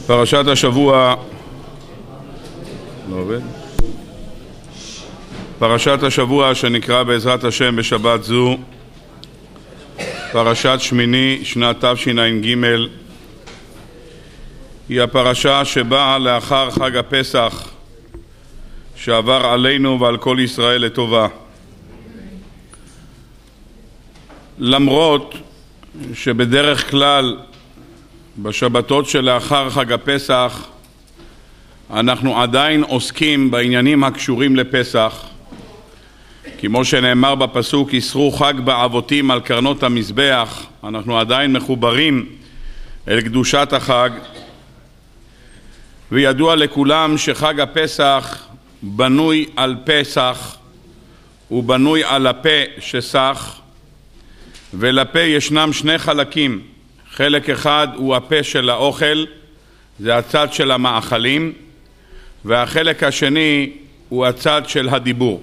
פרשת השבוע לא עובד. פרשת השבוע שנקרא בעזרת השם בשבת זו פרשת שמיני שנת תשע"ג, היא הפרשה שבאה לאחר חג הפסח שעבר עלינו ועל כל ישראל לטובה. למרות שבדרך כלל בשבתות שלאחר חג הפסח אנחנו עדיין עוסקים בעניינים הקשורים לפסח, כמו שנאמר בפסוק יסרו חג באבותים על קרנות המזבח, אנחנו עדיין מחוברים אל קדושת החג, וידוע לכולם שחג הפסח בנוי על פסח, הוא בנוי על הפה שסח, ולפה ישנם שני חלקים. חלק אחד הוא הפה של האוכל, זה הצד של המאכלים, והחלק השני הוא הצד של הדיבור.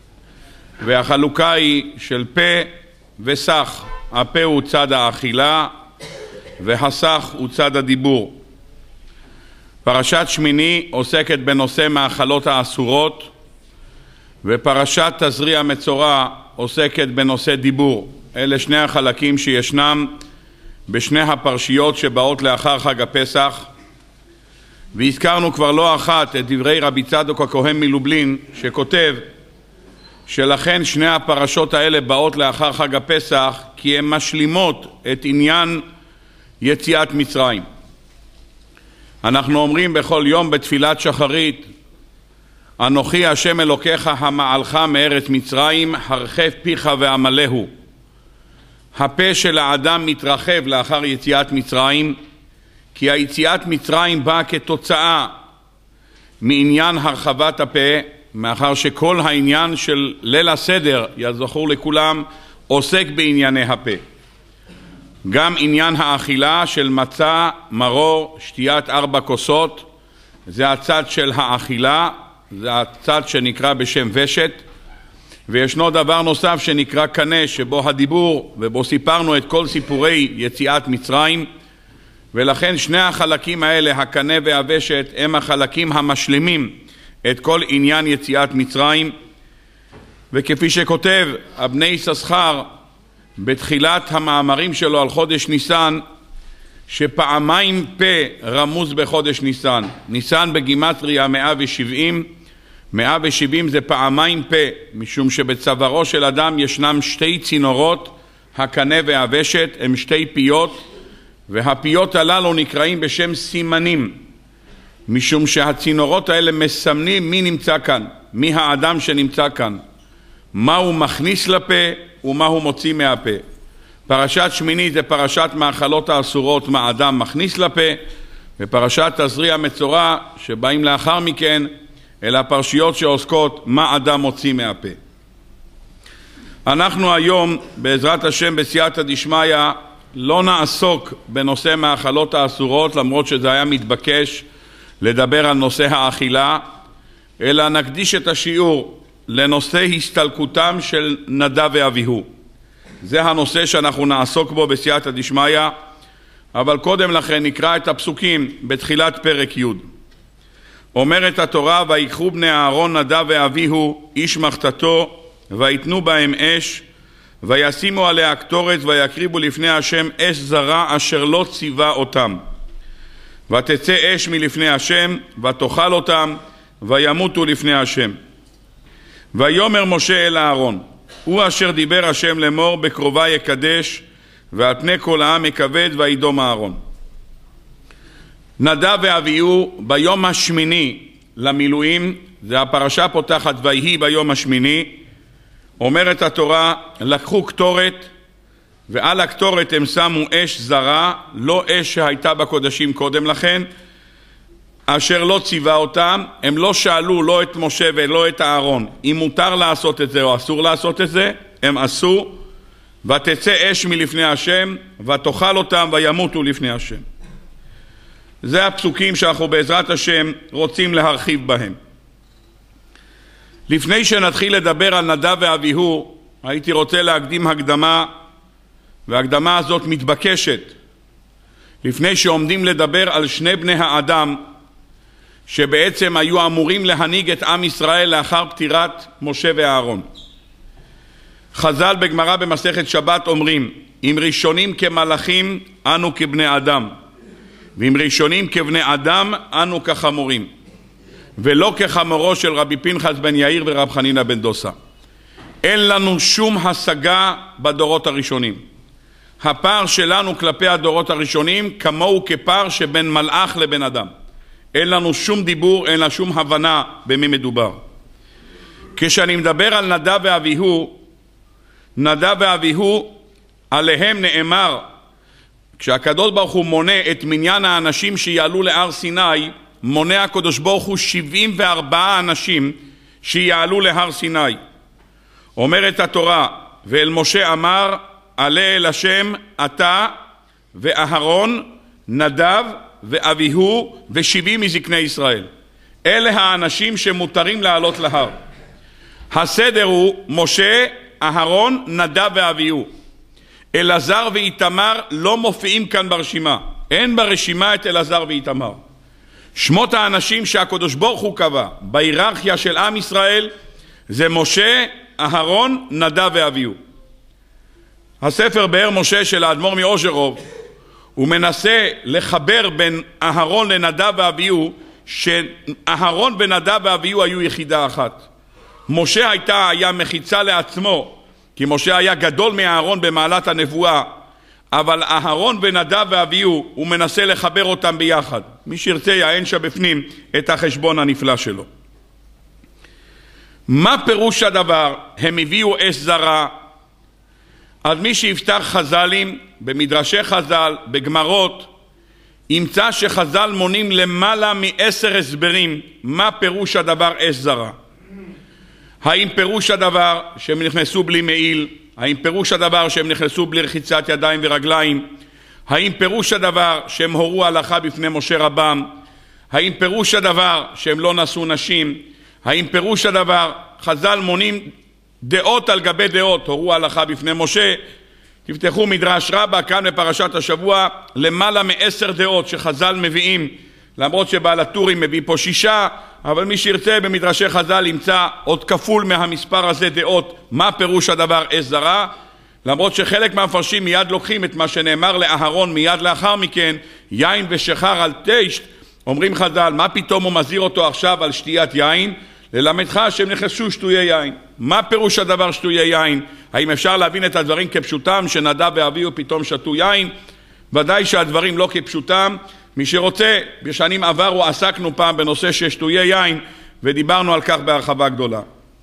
והחלוקה היא של פה וסח. הפה הוא צד האכילה והסח הוא צד הדיבור. פרשת שמיני עוסקת בנושא מאכלות האסורות, ופרשת תזריע מצורע עוסקת בנושא דיבור. אלה שני החלקים שישנם בשני הפרשיות שבאות לאחר חג הפסח, והזכרנו כבר לא אחת את דברי רבי צדוק הכהן מלובלין שכותב שלכן שני הפרשות האלה באות לאחר חג הפסח כי הן משלימות את עניין יציאת מצרים. אנחנו אומרים בכל יום בתפילת שחרית, אנוכי השם אלוקיך המעלך מארץ מצרים, הרחב פיך ועמלהו. הפה של האדם מתרחב לאחר יציאת מצרים, כי היציאת מצרים באה כתוצאה מעניין הרחבת הפה, מאחר שכל העניין של ליל הסדר, יזכור לכולם, עוסק בענייני הפה. גם עניין האכילה של מצה, מרור, שתיית 4 כוסות, זה הצד של האכילה, זה הצד שנקרא בשם ושת, וישנו דבר נוסף שנקרא קנה, שבו הדיבור, ובו סיפרנו את כל סיפורי יציאת מצרים, ולכן שני החלקים האלה, הקנה והוושת, הם החלקים המשלימים את כל עניין יציאת מצרים. וכפי שכותב אבני יששכר בתחילת המאמרים שלו על חודש ניסן, שפעמיים פה רמוז בחודש ניסן. ניסן בגימטריה 170, 170 זה פעמיים פה, משום שבצווארו של אדם ישנם 2 צינורות, הקנה והוושת, הם 2 פיות, והפיות הללו נקראים בשם סימנים, משום שהצינורות האלה מסמנים מי נמצא כאן, מי האדם שנמצא כאן, מה הוא מכניס לפה ומה הוא מוציא מהפה. פרשת שמיני זה פרשת מאכלות האסורות, מה האדם מכניס לפה, ופרשת תזריע מצורע שבאים לאחר מכן אלה הפרשיות שעוסקות מה אדם מוציא מהפה. אנחנו היום בעזרת השם בסייעתא דשמיא לא נעסוק בנושא מאכלות האסורות, למרות שזה היה מתבקש לדבר על נושא האכילה, אלא נקדיש את השיעור לנושא הסתלקותם של נדב ואביהו. זה הנושא שאנחנו נעסוק בו בסייעתא דשמיא, אבל קודם לכן נקרא את הפסוקים בתחילת פרק י'. אומרת התורה, ויקחו בני אהרון נדב ואביהו איש מחתתו, ויתנו בהם אש, וישימו עליה קטורת, ויקריבו לפני השם אש זרה אשר לא ציווה אותם. ותצא אש מלפני השם, ותאכל אותם, וימותו לפני השם. ויאמר משה אל אהרון, הוא אשר דיבר השם לאמור, בקרובה יקדש, ועל פני כל העם יכבד, וידום אהרון. נדב ואביהו ביום השמיני למילואים, זה הפרשה פותחת ויהי ביום השמיני, אומרת התורה, לקחו קטורת, ועל הקטורת הם שמו אש זרה, לא אש שהייתה בקודשים קודם לכן, אשר לא ציווה אותם. הם לא שאלו לא את משה ולא את אהרון אם מותר לעשות את זה או אסור לעשות את זה, הם עשו. ותצא אש מלפני השם, ותאכל אותם, וימותו לפני השם. זה הפסוקים שאנחנו בעזרת השם רוצים להרחיב בהם. לפני שנתחיל לדבר על נדב ואביהו, הייתי רוצה להקדים הקדמה, וההקדמה הזאת מתבקשת. לפני שעומדים לדבר על שני בני האדם שבעצם היו אמורים להנהיג את עם ישראל לאחר פטירת משה ואהרון. חז"ל בגמרא במסכת שבת אומרים, אם ראשונים כמלאכים אנו כבני אדם, ואם ראשונים כבני אדם אנו כחמורים, ולא כחמורו של רבי פנחס בן יאיר ורב חנינא בן דוסה. אין לנו שום השגה בדורות הראשונים. הפער שלנו כלפי הדורות הראשונים כמוהו כפער שבין מלאך לבן אדם. אין לנו שום דיבור, אין לנו שום הבנה במי מדובר. כשאני מדבר על נדב ואביהו, עליהם נאמר, כשהקדוש ברוך הוא מונה את מניין האנשים שיעלו להר סיני, מונה הקדוש ברוך הוא 74 אנשים שיעלו להר סיני. אומרת התורה, ואל משה אמר, עלה אל השם אתה ואהרון, נדב ואביהו ו70 מזקני ישראל. אלה האנשים שמותרים לעלות להר. הסדר הוא משה, אהרון, נדב ואביהו. אלעזר ואיתמר לא מופיעים כאן ברשימה. אין ברשימה את אלעזר ואיתמר. שמות האנשים שהקדוש ברוך הוא קבע בהיררכיה של עם ישראל זה משה, אהרון, נדב ואביהו. הספר באר משה של האדמו"ר מאוז'רוב הוא מנסה לחבר בין אהרון לנדב ואביהו, שאהרון ונדב ואביהו היו יחידה אחת. משה היה מחיצה לעצמו, כי משה היה גדול מאהרון במעלת הנבואה, אבל אהרון ונדב ואביהו הוא מנסה לחבר אותם ביחד. מי שירצה יעיין שבפנים את החשבון הנפלא שלו. מה פירוש הדבר? הם הביאו אש זרה. אז מי שיפתח חז"לים במדרשי חז"ל, בגמרות, ימצא שחז"ל מונים למעלה מ10 הסברים מה פירוש הדבר אש זרה. האם פירוש הדבר שהם נכנסו בלי מעיל? האם פירוש הדבר שהם נכנסו בלי רחיצת ידיים ורגליים? האם פירוש הדבר שהם הורו הלכה בפני משה רבם? האם פירוש הדבר שהם לא נשאו נשים? האם פירוש הדבר, חז"ל מונים דעות על גבי דעות, הורו הלכה בפני משה. תפתחו מדרש רבה כאן בפרשת השבוע, למעלה מ10 דעות שחז"ל מביאים, למרות שבעל הטורים מביא פה 6, אבל מי שירצה במדרשי חז"ל ימצא עוד כפול מהמספר הזה דעות מה פירוש הדבר אש זרה, למרות שחלק מהמפרשים מיד לוקחים את מה שנאמר לאהרון מיד לאחר מכן, יין ושחר על תשת. אומרים חז"ל, מה פתאום הוא מזהיר אותו עכשיו על שתיית יין? ללמדך שהם נכנסו שטויי יין. מה פירוש הדבר שטויי יין? האם אפשר להבין את הדברים כפשוטם, שנדב ואביהו פתאום שתו יין? ודאי שהדברים לא כפשוטם. מי שרוצה, בשנים עברו עסקנו פעם בנושא של שטויי יין, ודיברנו על כך בהרחבה גדולה.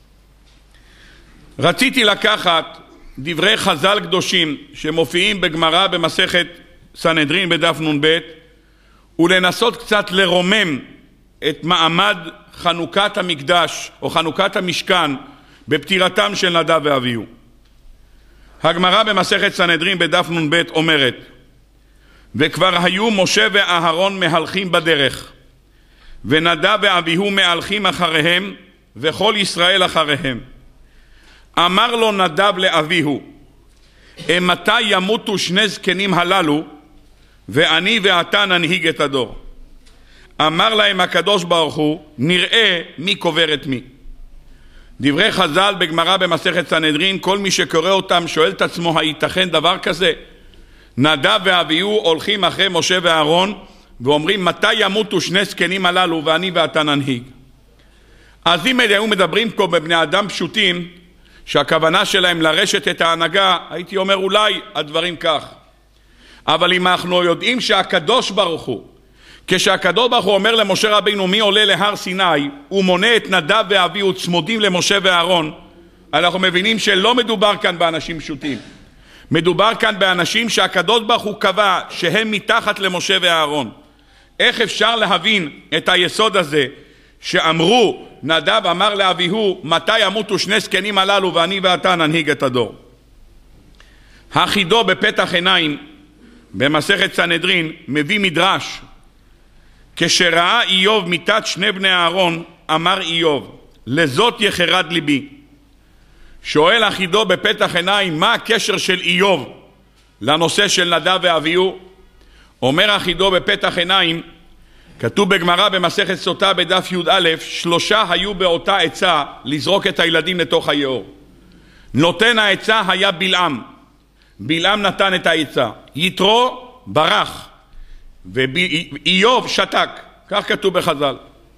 רציתי לקחת דברי חז"ל קדושים שמופיעים בגמרא במסכת סנהדרין בדף נ"ב, ולנסות קצת לרומם את מעמד חנוכת המקדש או חנוכת המשכן בפטירתם של נדב ואביהו. הגמרא במסכת סנהדרין בדף נ"ב אומרת, וכבר היו משה ואהרון מהלכים בדרך, ונדב ואביהו מהלכים אחריהם, וכל ישראל אחריהם. אמר לו נדב לאביהו, מתי ימותו שני זקנים הללו, ואני ואתה ננהיג את הדור? אמר להם הקדוש ברוך הוא, נראה מי קובר את מי. דברי חז"ל בגמרא במסכת סנהדרין, כל מי שקורא אותם שואל את עצמו, הייתכן דבר כזה? נדב ואביהו הולכים אחרי משה ואהרון ואומרים, מתי ימותו שני זקנים הללו ואני ואתה ננהיג? אז אם היו מדברים פה בבני אדם פשוטים שהכוונה שלהם לרשת את ההנהגה, הייתי אומר אולי הדברים כך. אבל אם אנחנו יודעים שהקדוש ברוך הוא, כשהקדוש ברוך הוא אומר למשה רבינו מי עולה להר סיני, הוא מונה את נדב ואביהו צמודים למשה ואהרון, אנחנו מבינים שלא מדובר כאן באנשים פשוטים. מדובר כאן באנשים שהקדוש ברוך הוא קבע שהם מתחת למשה ואהרון. איך אפשר להבין את היסוד הזה שאמרו, נדב אמר לאביהו, מתי ימותו שני זקנים הללו ואני ואתה ננהיג את הדור? החידו בפתח עיניים במסכת סנהדרין מביא מדרש, כשראה איוב מיתת שני בני אהרון, אמר איוב, לזאת יחרד ליבי. שואל החידו בפתח עיניים, מה הקשר של איוב לנושא של נדב ואביהו? אומר אחידו בפתח עיניים, כתוב בגמרא במסכת סוטה בדף י"א, 3 היו באותה עצה לזרוק את הילדים לתוך היאור. נותן העצה היה בלעם. בלעם נתן את העצה. יתרו ברח ואיוב שתק, כך כתוב בחז"ל.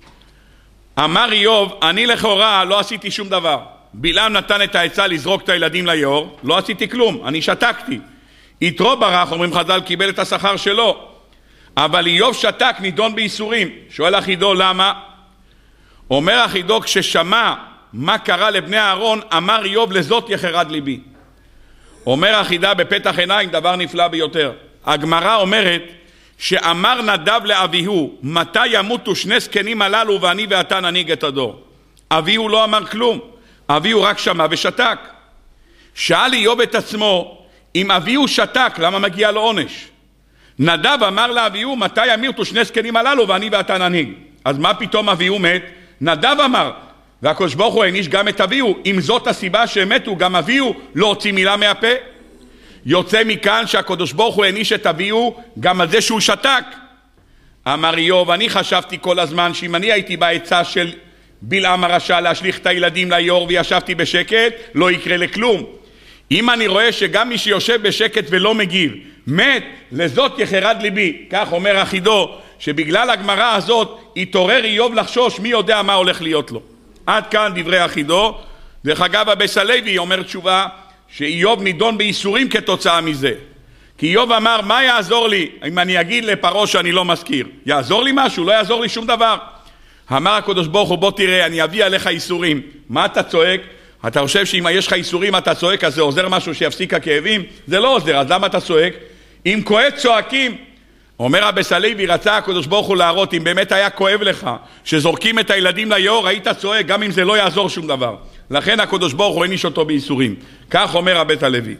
אמר איוב, אני לכאורה לא עשיתי שום דבר. בלעם נתן את העצה לזרוק את הילדים ליאור, לא עשיתי כלום, אני שתקתי. יתרו ברח, אומרים חז"ל, קיבל את השכר שלו. אבל איוב שתק, נידון בייסורים. שואל אחידו למה? אומר אחידו, כששמע מה קרה לבני אהרון, אמר איוב, לזאת יחרד ליבי. אומר אחידה בפתח עיניים דבר נפלא ביותר. הגמרא אומרת שאמר נדב לאביהו, מתי ימותו שני זקנים הללו ואני ואתה ננהיג את הדור. אביהו לא אמר כלום, אביהו רק שמע ושתק. שאל איוב את עצמו, אם אביהו שתק, למה מגיע לו עונש? נדב אמר לאביהו, מתי ימותו שני זקנים הללו ואני ואתה ננהיג. אז מה פתאום אביהו מת? נדב אמר, והקדוש ברוך הוא העניש גם את אביהו. אם זאת הסיבה שהם מתו, גם אביהו לא הוציא מילה מהפה. יוצא מכאן שהקדוש ברוך הוא העניש את אביהו גם על זה שהוא שתק. אמר איוב, אני חשבתי כל הזמן שאם אני הייתי בעצה של בלעם הרשע להשליך את הילדים ליאור וישבתי בשקט, לא יקרה לכלום. אם אני רואה שגם מי שיושב בשקט ולא מגיב מת, לזאת יחרד ליבי. כך אומר אחידו, שבגלל הגמרא הזאת התעורר איוב לחשוש, מי יודע מה הולך להיות לו. עד כאן דברי אחידו. דרך אגב, הבס הלוי אומר תשובה שאיוב נידון בייסורים כתוצאה מזה. כי איוב אמר, מה יעזור לי אם אני אגיד לפרעה שאני לא מזכיר? יעזור לי משהו? לא יעזור לי שום דבר. אמר הקדוש ברוך הוא, בוא תראה, אני אביא עליך ייסורים. מה אתה צועק? אתה חושב שאם יש לך ייסורים אתה צועק, אז זה עוזר משהו שיפסיק הכאבים? זה לא עוזר, אז למה אתה צועק? אם כואב צועקים. אומר הבס הלוי, רצה הקדוש ברוך הוא להראות, אם באמת היה כואב לך שזורקים את הילדים ליאור, היית צועק, גם אם זה לא יעזור שום דבר. לכן הקדוש ברוך הוא העניש אותו בייסורים. כך אומר הבס הלוי.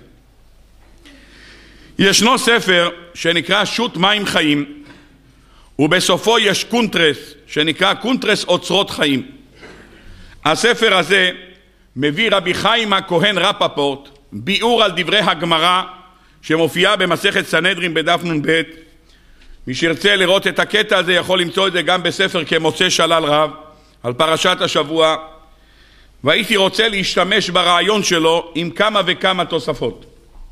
ישנו ספר שנקרא שו"ת מים חיים, ובסופו יש קונטרס שנקרא קונטרס אוצרות חיים. הספר הזה מביא רבי חיים הכהן רפפורט ביאור על דברי הגמרא שמופיעה במסכת סנהדרין בדף נ"ב. מי שירצה לראות את הקטע הזה יכול למצוא את זה גם בספר כמוצא שלל רב על פרשת השבוע, והייתי רוצה להשתמש ברעיון שלו עם כמה וכמה תוספות.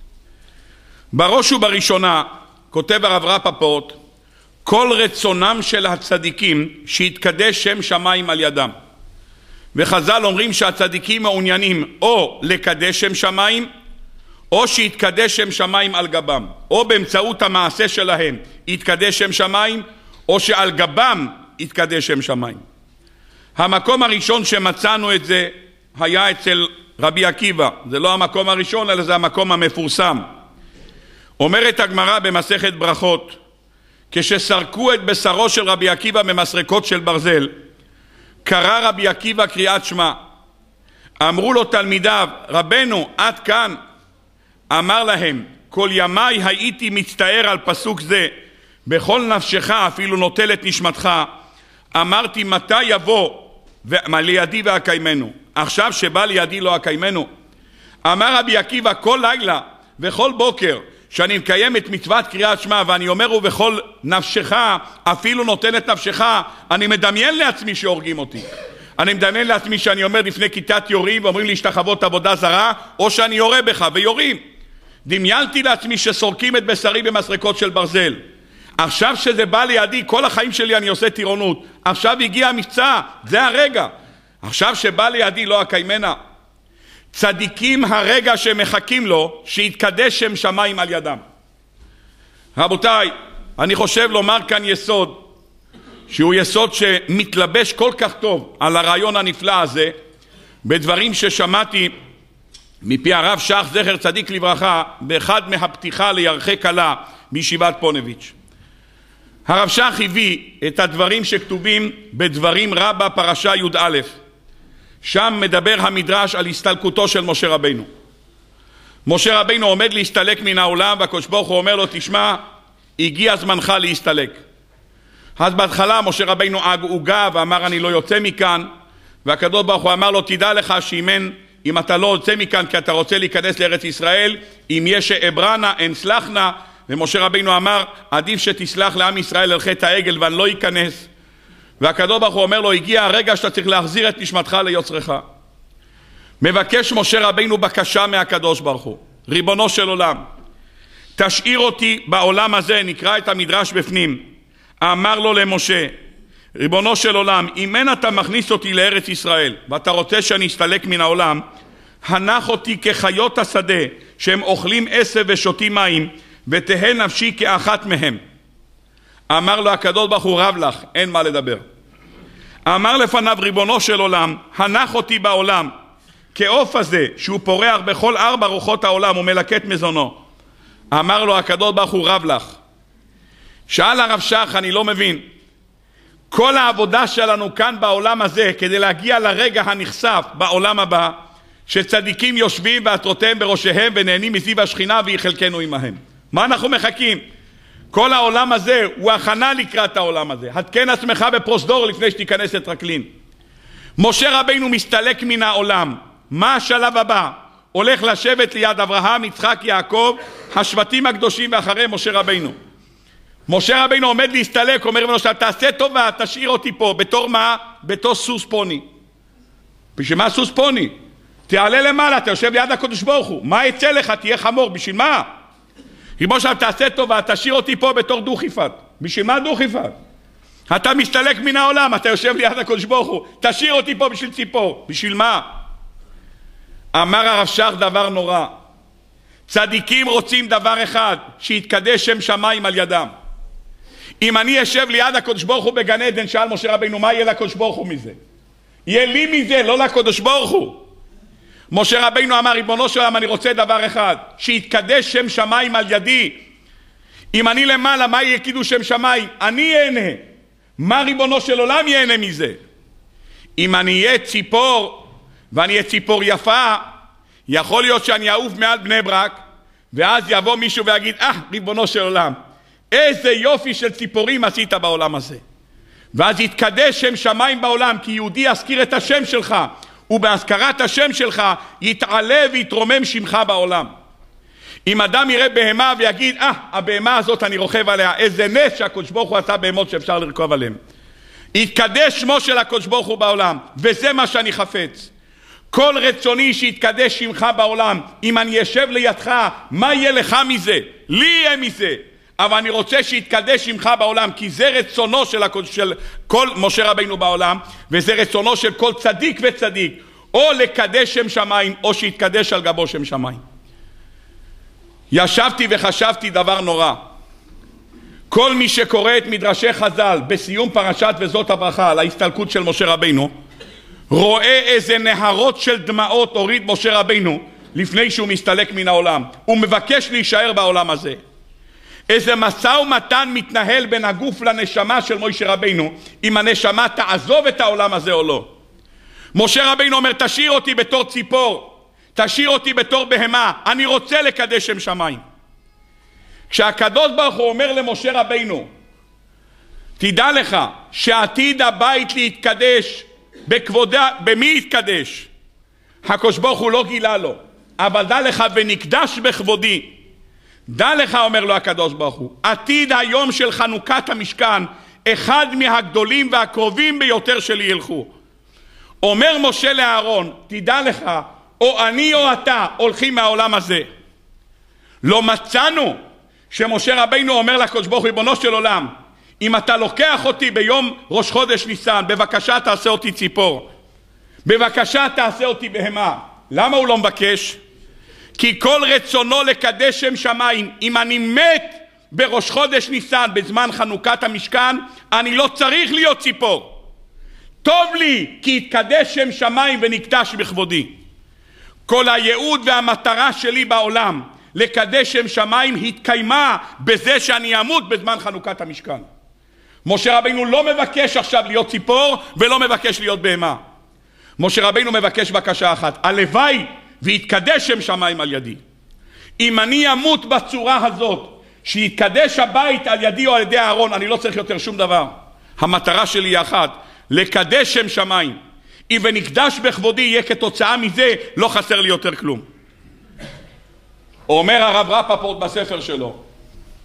בראש ובראשונה כותב הרב רפפורט, כל רצונם של הצדיקים שיתקדש שם שמיים על ידם. וחז"ל אומרים שהצדיקים מעוניינים או לקדש שם שמיים, או שיתקדש שם שמיים על גבם, או באמצעות המעשה שלהם יתקדש שם שמיים, או שעל גבם יתקדש שם שמיים. המקום הראשון שמצאנו את זה היה אצל רבי עקיבא. זה לא המקום הראשון, אלא זה המקום המפורסם. אומרת הגמרא במסכת ברכות, כשסרקו את בשרו של רבי עקיבא במסרקות של ברזל, קרא רבי עקיבא קריאת שמע. אמרו לו תלמידיו, רבנו, עד כאן. אמר להם, כל ימי הייתי מצטער על פסוק זה, בכל נפשך אפילו נוטל את נשמתך. אמרתי, מתי יבוא לידי והקיימנו? עכשיו שבא לידי לא הקיימנו? אמר רבי עקיבא, כל לילה וכל בוקר שאני מקיים את מצוות קריאת שמע ואני אומר ובכל נפשך אפילו נותן את נפשך, אני מדמיין לעצמי שהורגים אותי. אני מדמיין לעצמי שאני אומר לפני כיתת יורים ואומרים לי השתחוות עבודה זרה, או שאני יורה בך ויורים. דמיינתי לעצמי שסורקים את בשרי במסרקות של ברזל. עכשיו שזה בא לידי, כל החיים שלי אני עושה טירונות. עכשיו הגיע המבצע, זה הרגע. עכשיו שבא לידי לא הקיימנה. צדיקים הרגע שמחכים לו שיתקדש שם שמיים על ידם. רבותיי, אני חושב לומר כאן יסוד שהוא יסוד שמתלבש כל כך טוב על הרעיון הנפלא הזה בדברים ששמעתי מפי הרב שך זכר צדיק לברכה באחד מהפתיחה לירחי קלה בישיבת פונביץ'. הרב שך הביא את הדברים שכתובים בדברים רבה פרשה י"א. שם מדבר המדרש על הסתלקותו של משה רבינו. משה רבינו עומד להסתלק מן העולם והקדוש ברוך הוא אומר לו, תשמע, הגיע זמנך להסתלק. אז בהתחלה משה רבינו הוגה ואמר אני לא יוצא מכאן, והקדוש ברוך הוא אמר לו, תדע לך שאם אתה לא יוצא מכאן כי אתה רוצה להיכנס לארץ ישראל, אם יש אברנה אין סלחנה, ומשה רבינו אמר, עדיף שתסלח לעם ישראל על חטא העגל ואני לא ייכנס. והקדוש ברוך הוא אומר לו, הגיע הרגע שאתה צריך להחזיר את נשמתך ליוצרך. מבקש משה רבינו בקשה מהקדוש ברוך הוא, ריבונו של עולם, תשאיר אותי בעולם הזה. נקרא את המדרש בפנים. אמר לו למשה, ריבונו של עולם, אם אין אתה מכניס אותי לארץ ישראל ואתה רוצה שאני אסתלק מן העולם, הנח אותי כחיות השדה שהם אוכלים עשב ושותים מים, ותהא נפשי כאחת מהם. אמר לו הקדוש ברוך הוא, רב לך, אין מה לדבר. אמר לפניו, ריבונו של עולם, הנח אותי בעולם כעוף הזה שהוא פורח בכל 4 רוחות העולם ומלקט מזונו. אמר לו הקדוש ברוך הוא, רב לך. שאל הרב שך, אני לא מבין, כל העבודה שלנו כאן בעולם הזה כדי להגיע לרגע הנחשף בעולם הבא, שצדיקים יושבים ועטרותיהם בראשיהם ונהנים מזיו השכינה והיא חלקנו עמהם. מה אנחנו מחכים? כל העולם הזה הוא הכנה לקראת העולם הזה. התקן עצמך בפרוזדור לפני שתיכנס לטרקלין. משה רבינו מסתלק מן העולם. מה השלב הבא? הולך לשבת ליד אברהם, יצחק, יעקב, השבטים הקדושים ואחרי משה רבינו. משה רבינו עומד להסתלק, אומר לו, תעשה טובה, תשאיר אותי פה. בתור מה? בתור סוס פוני. בשביל מה סוס פוני? תעלה למעלה, אתה יושב ליד הקדוש ברוך הוא. מה יצא לך? תהיה חמור. בשביל מה? ריבונו של עולם, תעשה טובה, תשאיר אותי פה בתור דו-חיפת. בשביל מה דו-חיפת? אתה מסתלק מן העולם, אתה יושב ליד הקדוש ברוך הוא. תשאיר אותי פה בשביל ציפור. בשביל מה? אמר הרב שך דבר נורא. צדיקים רוצים דבר אחד, שיתקדש שם שמיים על ידם. אם אני יושב ליד הקדוש ברוך הוא בגן עדן, שאל משה רבינו, מה יהיה לקדוש ברוך הוא מזה? יהיה לי מזה, לא לקדוש ברוך הוא. משה רבינו אמר, ריבונו של עולם, אני רוצה דבר אחד, שיתקדש שם שמיים על ידי. אם אני למעלה, מה יהיה קידוש שם שמיים? אני ייהנה. מה ריבונו של עולם ייהנה מזה? אם אני אהיה ציפור, ואני אהיה ציפור יפה, יכול להיות שאני אעוף מעל בני ברק, ואז יבוא מישהו ויגיד, ריבונו של עולם, איזה יופי של ציפורים עשית בעולם הזה. ואז יתקדש שם שמיים בעולם, כי יהודי יזכיר את השם שלך, ובהזכרת השם שלך יתעלה ויתרומם שמך בעולם. אם אדם יראה בהמה ויגיד, הבהמה הזאת אני רוכב עליה, איזה נס שהקדוש ברוך הוא עשה בהמות שאפשר לרכוב עליהם. יתקדש שמו של הקדוש ברוך הוא בעולם, וזה מה שאני חפץ. כל רצוני שיתקדש שמך בעולם. אם אני יושב לידך, מה יהיה לך מזה? לי יהיה מזה. אבל אני רוצה שיתקדש שמך בעולם, כי זה רצונו של כל משה רבינו בעולם, וזה רצונו של כל צדיק וצדיק, או לקדש שם שמיים, או שיתקדש על גבו שם שמיים. ישבתי וחשבתי דבר נורא. כל מי שקורא את מדרשי חז"ל בסיום פרשת וזאת הברכה על ההסתלקות של משה רבינו, רואה איזה נהרות של דמעות הוריד משה רבינו לפני שהוא מסתלק מן העולם. הוא מבקש להישאר בעולם הזה. איזה משא ומתן מתנהל בין הגוף לנשמה של משה רבינו, אם הנשמה תעזוב את העולם הזה או לא. משה רבינו אומר, תשאיר אותי בתור ציפור, תשאיר אותי בתור בהמה, אני רוצה לקדש שם שמיים. כשהקדוש ברוך הוא אומר למשה רבינו, תדע לך שעתיד הבית להתקדש בכבודה, במי יתקדש? הקדוש ברוך הוא לא גילה לו, אבל דע לך ונקדש בכבודי. דע לך, אומר לו הקדוש ברוך הוא, עתיד היום של חנוכת המשכן, אחד מהגדולים והקרובים ביותר שלי ילכו. אומר משה לאהרון, תדע לך, או אני או אתה הולכים מהעולם הזה. לא מצאנו שמשה רבינו אומר לקדוש ברוך הוא, ריבונו של עולם, אם אתה לוקח אותי ביום ראש חודש ניסן, בבקשה תעשה אותי ציפור, בבקשה תעשה אותי בהמה. למה הוא לא מבקש? כי כל רצונו לקדש שם שמיים. אם אני מת בראש חודש ניסן בזמן חנוכת המשכן, אני לא צריך להיות ציפור. טוב לי כי יתקדש שם שמיים ונקדש בכבודי. כל הייעוד והמטרה שלי בעולם לקדש שם שמיים התקיימה בזה שאני אמות בזמן חנוכת המשכן. משה רבינו לא מבקש עכשיו להיות ציפור ולא מבקש להיות בהמה. משה רבינו מבקש בקשה אחת, הלוואי ויתקדש שם שמיים על ידי. אם אני אמות בצורה הזאת, שיתקדש הבית על ידי או על ידי אהרון, אני לא צריך יותר שום דבר. המטרה שלי היא אחת, לקדש שם שמיים. אם ונקדש בכבודי, יהיה כתוצאה מזה, לא חסר לי יותר כלום. אומר הרב רפפורט בספר שלו,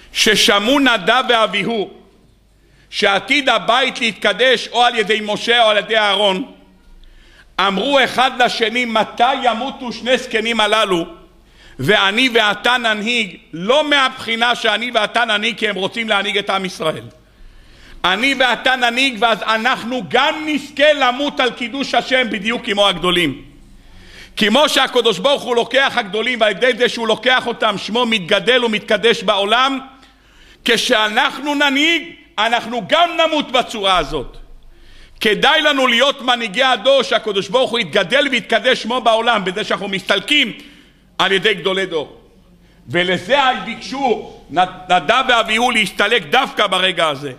ששמעו נדב ואביהו שעתיד הבית להתקדש או על ידי משה או על ידי אהרון, אמרו אחד לשני, מתי ימותו שני זקנים הללו ואני ואתה ננהיג? לא מהבחינה שאני ואתה ננהיג כי הם רוצים להנהיג את עם ישראל. אני ואתה ננהיג ואז אנחנו גם נזכה למות על קידוש השם בדיוק כמו הגדולים. כמו שהקדוש ברוך הוא לוקח הגדולים ועל ידי זה שהוא לוקח אותם שמו מתגדל ומתקדש בעולם, כשאנחנו ננהיג אנחנו גם נמות בצורה הזאת. כדאי לנו להיות מנהיגי הדור שהקדוש ברוך הוא יתגדל ויתקדש שמו בעולם בזה שאנחנו מסתלקים על ידי גדולי דור. ולזה ביקשו נדב ואביהו להסתלק דווקא ברגע הזה.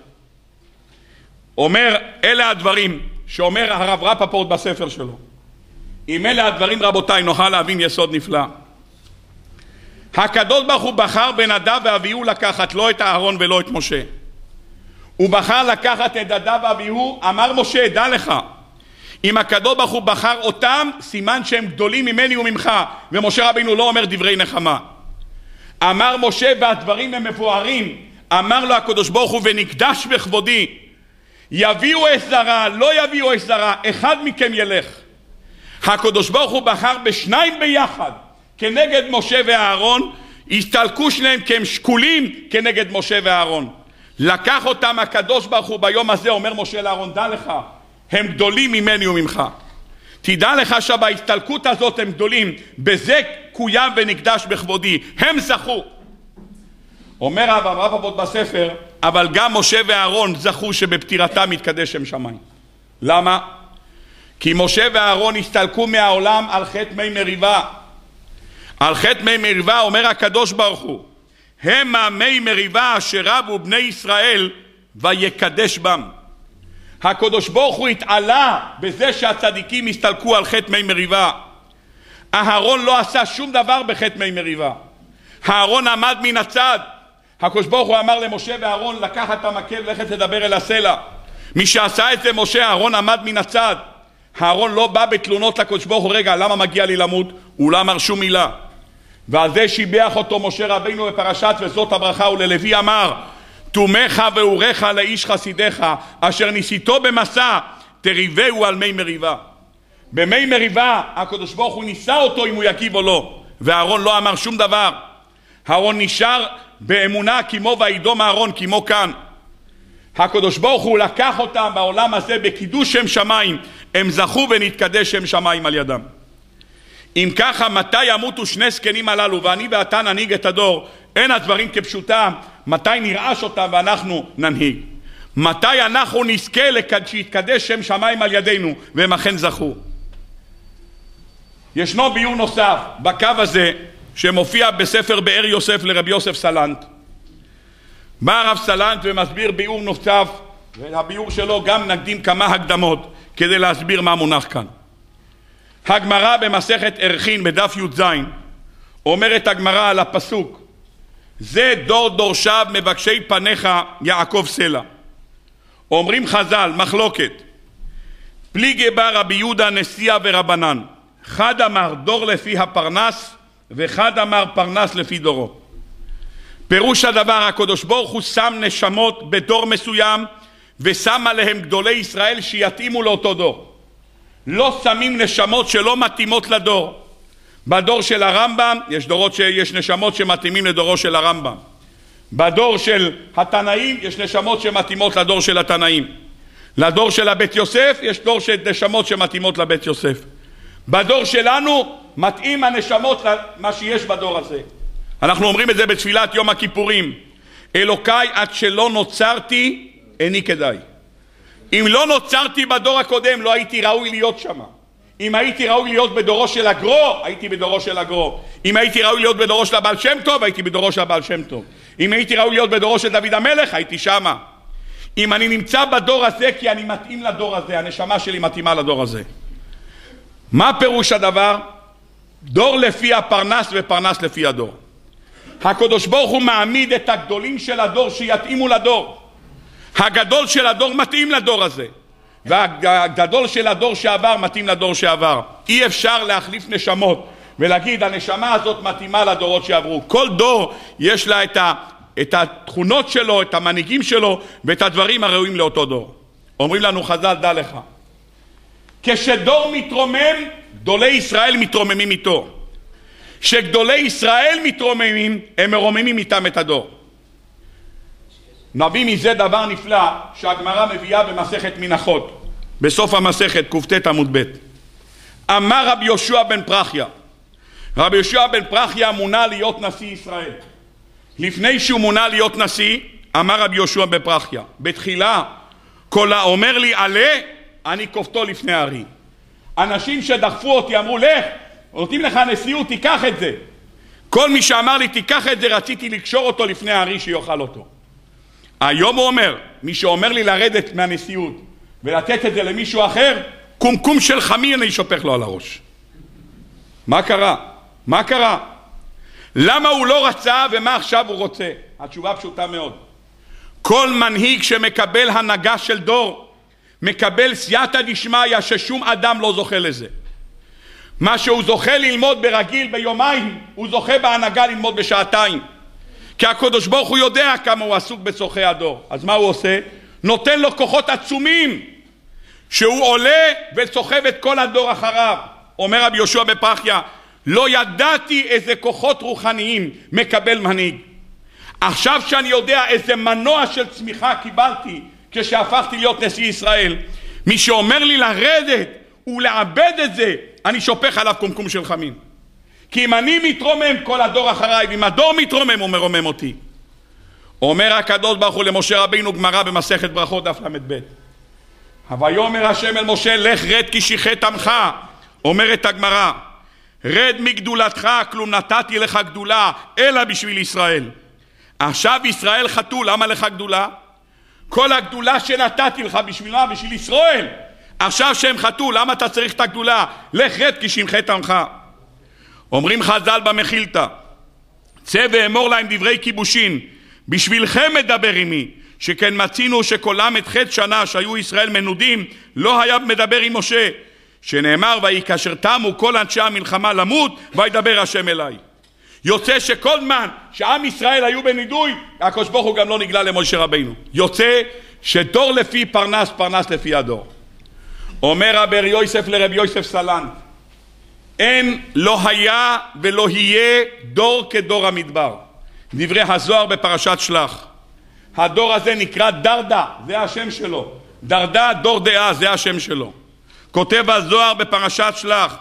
אומר, אלה הדברים שאומר הרב רפפורט בספר שלו. אם אלה הדברים רבותיי נוכל להבין יסוד נפלא. הקדוש ברוך הוא בחר בנדב ואביהו לקחת לא את אהרון ולא את משה. הוא בחר לקחת את נדב ואביהו, אמר משה דע לך, אם הקדוש ברוך הוא בחר אותם סימן שהם גדולים ממני וממך, ומשה רבינו לא אומר דברי נחמה. אמר משה והדברים הם מבוארים, אמר לו הקדוש ברוך הוא ונקדש בכבודי, יביאו אש זרה לא יביאו אש זרה, אחד מכם ילך. הקדוש ברוך הוא בחר בשניים ביחד כנגד משה ואהרון, הסתלקו שניהם כי הם שקולים כנגד משה ואהרון. לקח אותם הקדוש ברוך הוא ביום הזה, אומר משה לאהרון דע לך הם גדולים ממני וממך, תדע לך שבהסתלקות הזאת הם גדולים, בזה קוים ונקדש בכבודי, הם זכו. אומר הרב רפפורט בספר, אבל גם משה ואהרון זכו שבפטירתם יתקדש שם שמיים. למה? כי משה ואהרון הסתלקו מהעולם על חטא מי מריבה. על חטא מי מריבה אומר הקדוש ברוך הוא, הם מי מריבה אשר רבו בני ישראל ויקדש בם. הקדוש ברוך הוא התעלה בזה שהצדיקים הסתלקו על חטא מי מריבה. אהרון לא עשה שום דבר בחטא מי מריבה. אהרון עמד מן הצד. הקדוש ברוך הוא אמר למשה ואהרון לקחת את המקל ולכת לדבר אל הסלע. מי שעשה את זה משה, אהרון עמד מן הצד. אהרון לא בא בתלונות לקדוש ברוך הוא, רגע למה מגיע לי למות? הוא לא אמר שום מילה. ועל זה שיבח אותו משה רבינו בפרשת וזאת הברכה, וללוי אמר תומך ואורך לאיש חסידך אשר ניסיתו במסע תריבהו על מי מריבה. במי מריבה הקדוש ברוך הוא ניסה אותו אם הוא יגיב או לא, ואהרון לא אמר שום דבר. אהרון נשאר באמונה כמו וידום אהרון כמו כאן. הקדוש ברוך הוא לקח אותם בעולם הזה בקידוש שם שמיים, הם זכו ונתקדש שם שמיים על ידם. אם ככה מתי ימותו שני זקנים הללו ואני ואתה ננהיג את הדור? אין הדברים כפשוטם. מתי נרעש אותם ואנחנו ננהיג? מתי אנחנו נזכה שיתקדש שם שמיים על ידינו? והם אכן זכו. ישנו ביור נוסף בקו הזה שמופיע בספר באר יוסף לרבי יוסף סלנט. בא הרב סלנט ומסביר ביור נוסף, והביור שלו גם נקדים כמה הקדמות כדי להסביר מה מונח כאן. הגמרא במסכת ערכין בדף י"ז אומרת הגמרא על הפסוק זה דור דורשיו מבקשי פניך יעקב סלע. אומרים חז"ל מחלוקת פליגי בה רבי יהודה נשיאה ורבנן, אחד אמר דור לפי הפרנס ואחד אמר פרנס לפי דורו. פירוש הדבר, הקדוש ברוך הוא שם נשמות בדור מסוים ושם עליהם גדולי ישראל שיתאימו לאותו דור. לא שמים נשמות שלא מתאימות לדור. בדור של הרמב"ם יש נשמות שמתאימים לדורו של הרמב"ם. בדור של התנאים יש נשמות שמתאימות לדור של התנאים. לדור של הבית יוסף יש דור של נשמות שמתאימות לבית יוסף. בדור שלנו מתאים הנשמות למה שיש בדור הזה. אנחנו אומרים את זה בתפילת יום הכיפורים, אלוקיי עד שלא נוצרתי איני כדאי. אם לא נוצרתי בדור הקודם לא הייתי ראוי להיות שם. אם הייתי ראוי להיות בדורו של הגרו הייתי בדורו של הגרו. אם הייתי ראוי להיות בדורו של הבעל שם טוב הייתי בדורו של הבעל שם טוב. אם הייתי ראוי להיות בדורו של דוד המלך הייתי שמה. אם אני נמצא בדור הזה כי אני מתאים לדור הזה, הנשמה שלי מתאימה לדור הזה. מה פירוש הדבר? דור לפי הפרנס ופרנס לפי הדור. הקדוש ברוך הוא מעמיד את הגדולים של הדור שיתאימו לדור. הגדול של הדור מתאים לדור הזה, והגדול של הדור שעבר מתאים לדור שעבר. אי אפשר להחליף נשמות ולהגיד הנשמה הזאת מתאימה לדורות שעברו. כל דור יש לה את את התכונות שלו, את המנהיגים שלו ואת הדברים הראויים לאותו דור. אומרים לנו חז"ל, דע לך, כשדור מתרומם, גדולי ישראל מתרוממים איתו. כשגדולי ישראל מתרוממים, הם מרוממים איתם את הדור. נביא מזה דבר נפלא שהגמרא מביאה במסכת מנחות, בסוף המסכת קט עמוד ב'. אמר רבי יהושע בן פרחיה, רבי יהושע בן פרחיה מונה להיות נשיא ישראל. לפני שהוא מונה להיות נשיא, אמר רבי יהושע בן פרחיה, בתחילה כל האומר לי עלה, אני כופתו לפני הארי. אנשים שדחפו אותי אמרו, לך, נותנים לך נשיאות, תיקח את זה. כל מי שאמר לי תיקח את זה, רציתי לקשור אותו לפני הארי שיאכל אותו. היום הוא אומר, מי שאומר לי לרדת מהנשיאות ולתת את זה למישהו אחר, קומקום של חמין אני שופך לו על הראש. מה קרה? מה קרה? למה הוא לא רצה ומה עכשיו הוא רוצה? התשובה פשוטה מאוד. כל מנהיג שמקבל הנהגה של דור, מקבל סייעתא דשמיא ששום אדם לא זוכה לזה. מה שהוא זוכה ללמוד ברגיל ביומיים, הוא זוכה בהנהגה ללמוד בשעתיים. כי הקדוש ברוך הוא יודע כמה הוא עסוק בצורכי הדור. אז מה הוא עושה? נותן לו כוחות עצומים, שהוא עולה וסוחב את כל הדור אחריו. אומר רבי יהושע בן פרחיה, לא ידעתי איזה כוחות רוחניים מקבל מנהיג. עכשיו שאני יודע איזה מנוע של צמיחה קיבלתי כשהפכתי להיות נשיא ישראל, מי שאומר לי לרדת ולעבד את זה, אני שופך עליו קומקום של חמין. כי אם אני מתרומם, כל הדור אחריי, ואם הדור מתרומם, הוא מרומם אותי. אומר הקדוש ברוך הוא למשה רבינו, גמרא במסכת ברכות דף ל"ב. ויאמר השם אל משה, לך רד כי שיחת עמך. אומרת הגמרא, רד מגדולתך, כלום נתתי לך גדולה, אלא בשביל ישראל. עכשיו ישראל חטאו, למה לך גדולה? כל הגדולה שנתתי לך בשבילה, בשביל ישראל. עכשיו שהם חטאו, למה אתה צריך את הגדולה? לך רד כי שיחת עמך. אומרים חז"ל במחילתא, צא ואמור להם דברי כיבושין, בשבילכם מדבר עמי, שכן מצינו שכל ל"ח שנה שהיו ישראל מנודים, לא היה מדבר עם משה, שנאמר, ויהי כאשר תמו כל אנשי המלחמה למות, וידבר השם אליי. יוצא שכל זמן שעם ישראל היו בנידוי, הקדוש ברוך הוא גם לא נגלה למשה רבינו. יוצא שדור לפי פרנס, פרנס לפי הדור. אומר רבי יוסף לרבי יוסף סלנט, אין, לא היה ולא יהיה דור כדור המדבר. דברי הזוהר בפרשת שלח. הדור הזה נקרא דרדה, זה השם שלו. דרדה, דור דעה, זה השם שלו. כותב הזוהר בפרשת שלח,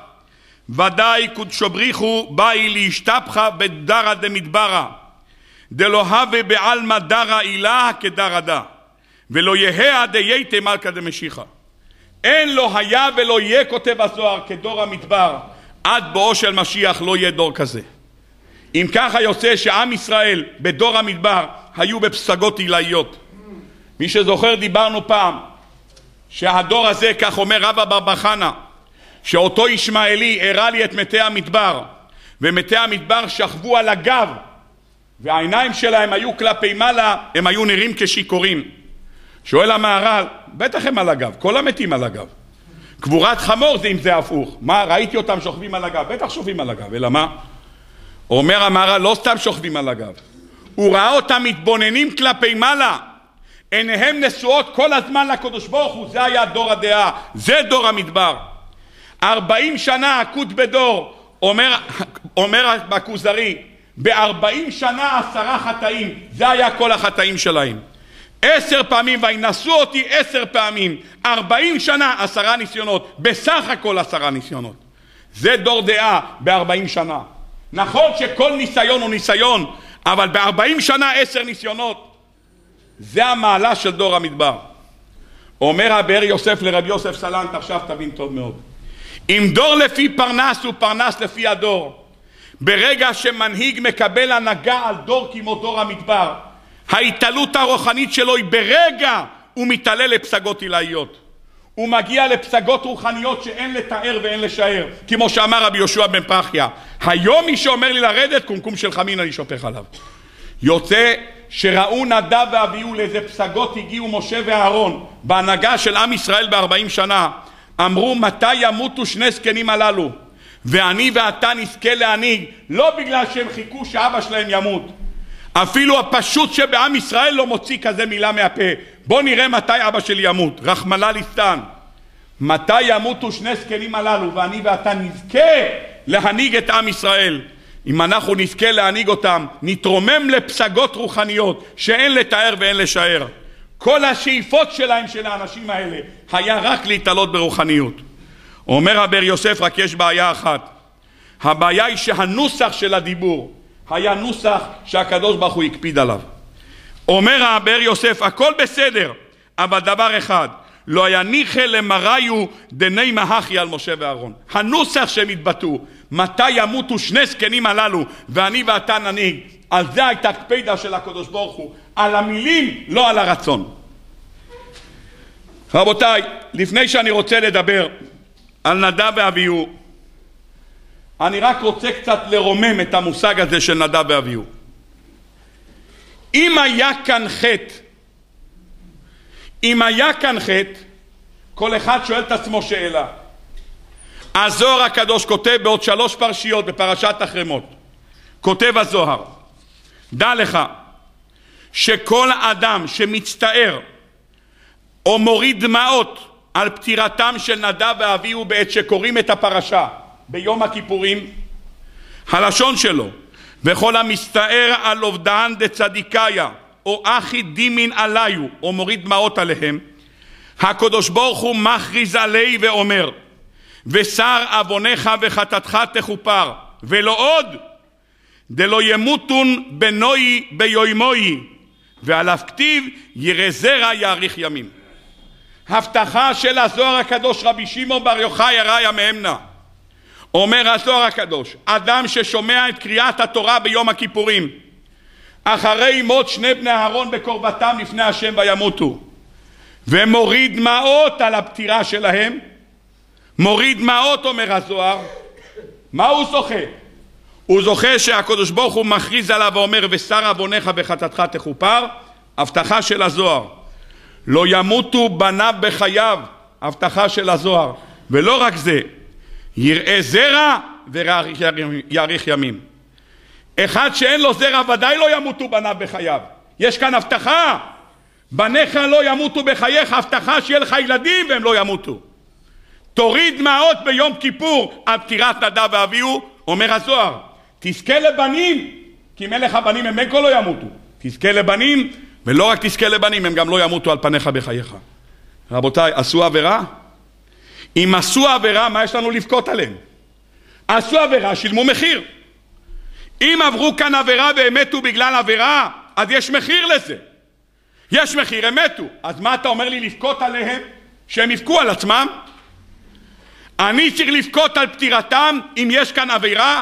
ודאי קודשו בריחו באי להשתפחה בדרה דמדברה, דלא הווה בעלמא דרה אילה כדרדה, ולא יהא דייתי מלכה דמשיחה. אין לא היה ולא יהיה, כותב הזוהר, כדור המדבר, עד בואו של משיח לא יהיה דור כזה. אם ככה יוצא שעם ישראל בדור המדבר היו בפסגות עילאיות. מי שזוכר, דיברנו פעם שהדור הזה, כך אומר רבא בר חנא, שאותו ישמעאלי הראה לי את מתי המדבר, ומתי המדבר שכבו על הגב, והעיניים שלהם היו כלפי מעלה, הם היו נראים כשיכורים. שואל המהר"ל, בטח הם על הגב, כל המתים על הגב. קבורת חמור זה אם זה הפוך. מה, ראיתי אותם שוכבים על הגב, בטח שוכבים על הגב, אלא מה? אומר המהר"ל, לא סתם שוכבים על הגב, הוא ראה אותם מתבוננים כלפי מעלה, עיניהם נשואות כל הזמן לקדוש ברוך הוא. זה היה דור הדעה, זה דור המדבר. 40 שנה עקוד בדור. אומר בכוזרי, ב40 שנה 10 חטאים, זה היה כל החטאים שלהם. 10 פעמים, וינשאו אותי 10 פעמים, 40 שנה 10 ניסיונות, בסך הכל 10 ניסיונות. זה דור דעה ב40 שנה. נכון שכל ניסיון הוא ניסיון, אבל ב40 שנה 10 ניסיונות. זה המעלה של דור המדבר. אומר הבאר יוסף לרבי יוסף סלנט, עכשיו תבין טוב מאוד, אם דור לפי פרנס הוא פרנס לפי הדור. ברגע שמנהיג מקבל הנהגה על דור כמו דור המדבר, ההתעלות הרוחנית שלו היא ברגע הוא מתעלה לפסגות עילאיות, הוא מגיע לפסגות רוחניות שאין לתאר ואין לשער, כמו שאמר רבי יהושע בן פרחיה, היום מי שאומר לי לרדת, קומקום של חמין אני שופך עליו. יוצא שראו נדב ואביהו לאיזה פסגות הגיעו משה ואהרון בהנהגה של עם ישראל ב40 שנה. אמרו, מתי ימותו שני זקנים הללו ואני ואתה נזכה להנהיג, לא בגלל שהם חיכו שאבא שלהם ימות, אפילו הפשוט שבעם ישראל לא מוציא כזה מילה מהפה. בוא נראה מתי אבא שלי ימות, רחמנא ליצלן. מתי ימותו שני זקנים הללו, ואני ואתה נזכה להנהיג את עם ישראל. אם אנחנו נזכה להנהיג אותם, נתרומם לפסגות רוחניות שאין לתאר ואין לשער. כל השאיפות שלהם, של האנשים האלה, היה רק להתעלות ברוחניות. אומר הבאר יוסף, רק יש בעיה אחת. הבעיה היא שהנוסח של הדיבור היה נוסח שהקדוש ברוך הוא הקפיד עליו. אומר הבאר יוסף, הכל בסדר, אבל דבר אחד, לא יניחי למראיו דני מהכי על משה ואהרון. הנוסח שהם התבטאו, מתי ימותו שני זקנים הללו ואני ואתה ננהיג, על זה הייתה הקפידה של הקדוש ברוך הוא, על המילים, לא על הרצון. רבותיי, לפני שאני רוצה לדבר על נדב ואביהו, אני רק רוצה קצת לרומם את המושג הזה של נדב ואביהו. אם היה כאן חטא, כל אחד שואל את עצמו שאלה. הזוהר הקדוש כותב בעוד 3 פרשיות בפרשת החרמות, כותב הזוהר, דע לך שכל אדם שמצטער או מוריד דמעות על פטירתם של נדב ואביהו בעת שקוראים את הפרשה ביום הכיפורים, הלשון שלו, וכל המסתער על אובדן דצדיקאיה או אחי דימין עליו או מוריד דמעות עליהם, הקדוש ברוך הוא מכריז עלי ואומר, ושר עוונך וחטאתך תכופר, ולא עוד, דלא ימותון בנוי ביומוי, ועליו כתיב ירא זרע יאריך ימים. הבטחה של הזוהר הקדוש, רבי שמעון בר יוחאי הראיה מהמנה. אומר הזוהר הקדוש, אדם ששומע את קריאת התורה ביום הכיפורים, אחרי מות שני בני אהרון בקרבתם לפני השם וימותו, ומוריד דמעות על הפטירה שלהם, מוריד דמעות, אומר הזוהר, מה הוא זוכה? הוא זוכה שהקדוש ברוך הוא מכריז עליו ואומר, ושר עוונך וחטאתך תכופר. הבטחה של הזוהר, לא ימותו בניו בחייו, הבטחה של הזוהר. ולא רק זה, יראה זרע ויאריך ימים. אחד שאין לו זרע ודאי לא ימותו בניו בחייו. יש כאן הבטחה, בניך לא ימותו בחייך, הבטחה שיהיה לך ילדים והם לא ימותו. תוריד דמעות ביום כיפור על פטירת נדב ואביהו, אומר הזוהר, תזכה לבנים, כי מלך הבנים הם בין כה לא ימותו. תזכה לבנים, ולא רק תזכה לבנים, הם גם לא ימותו על פניך בחייך. רבותיי, עשו עבירה? אם עשו עבירה, מה יש לנו לבכות עליהם? עשו עבירה, שילמו מחיר. אם עברו כאן עבירה והם מתו בגלל עבירה, אז יש מחיר לזה. יש מחיר, הם מתו. אז מה אתה אומר לי לבכות עליהם? שהם יבכו על עצמם? אני צריך לבכות על פטירתם אם יש כאן עבירה?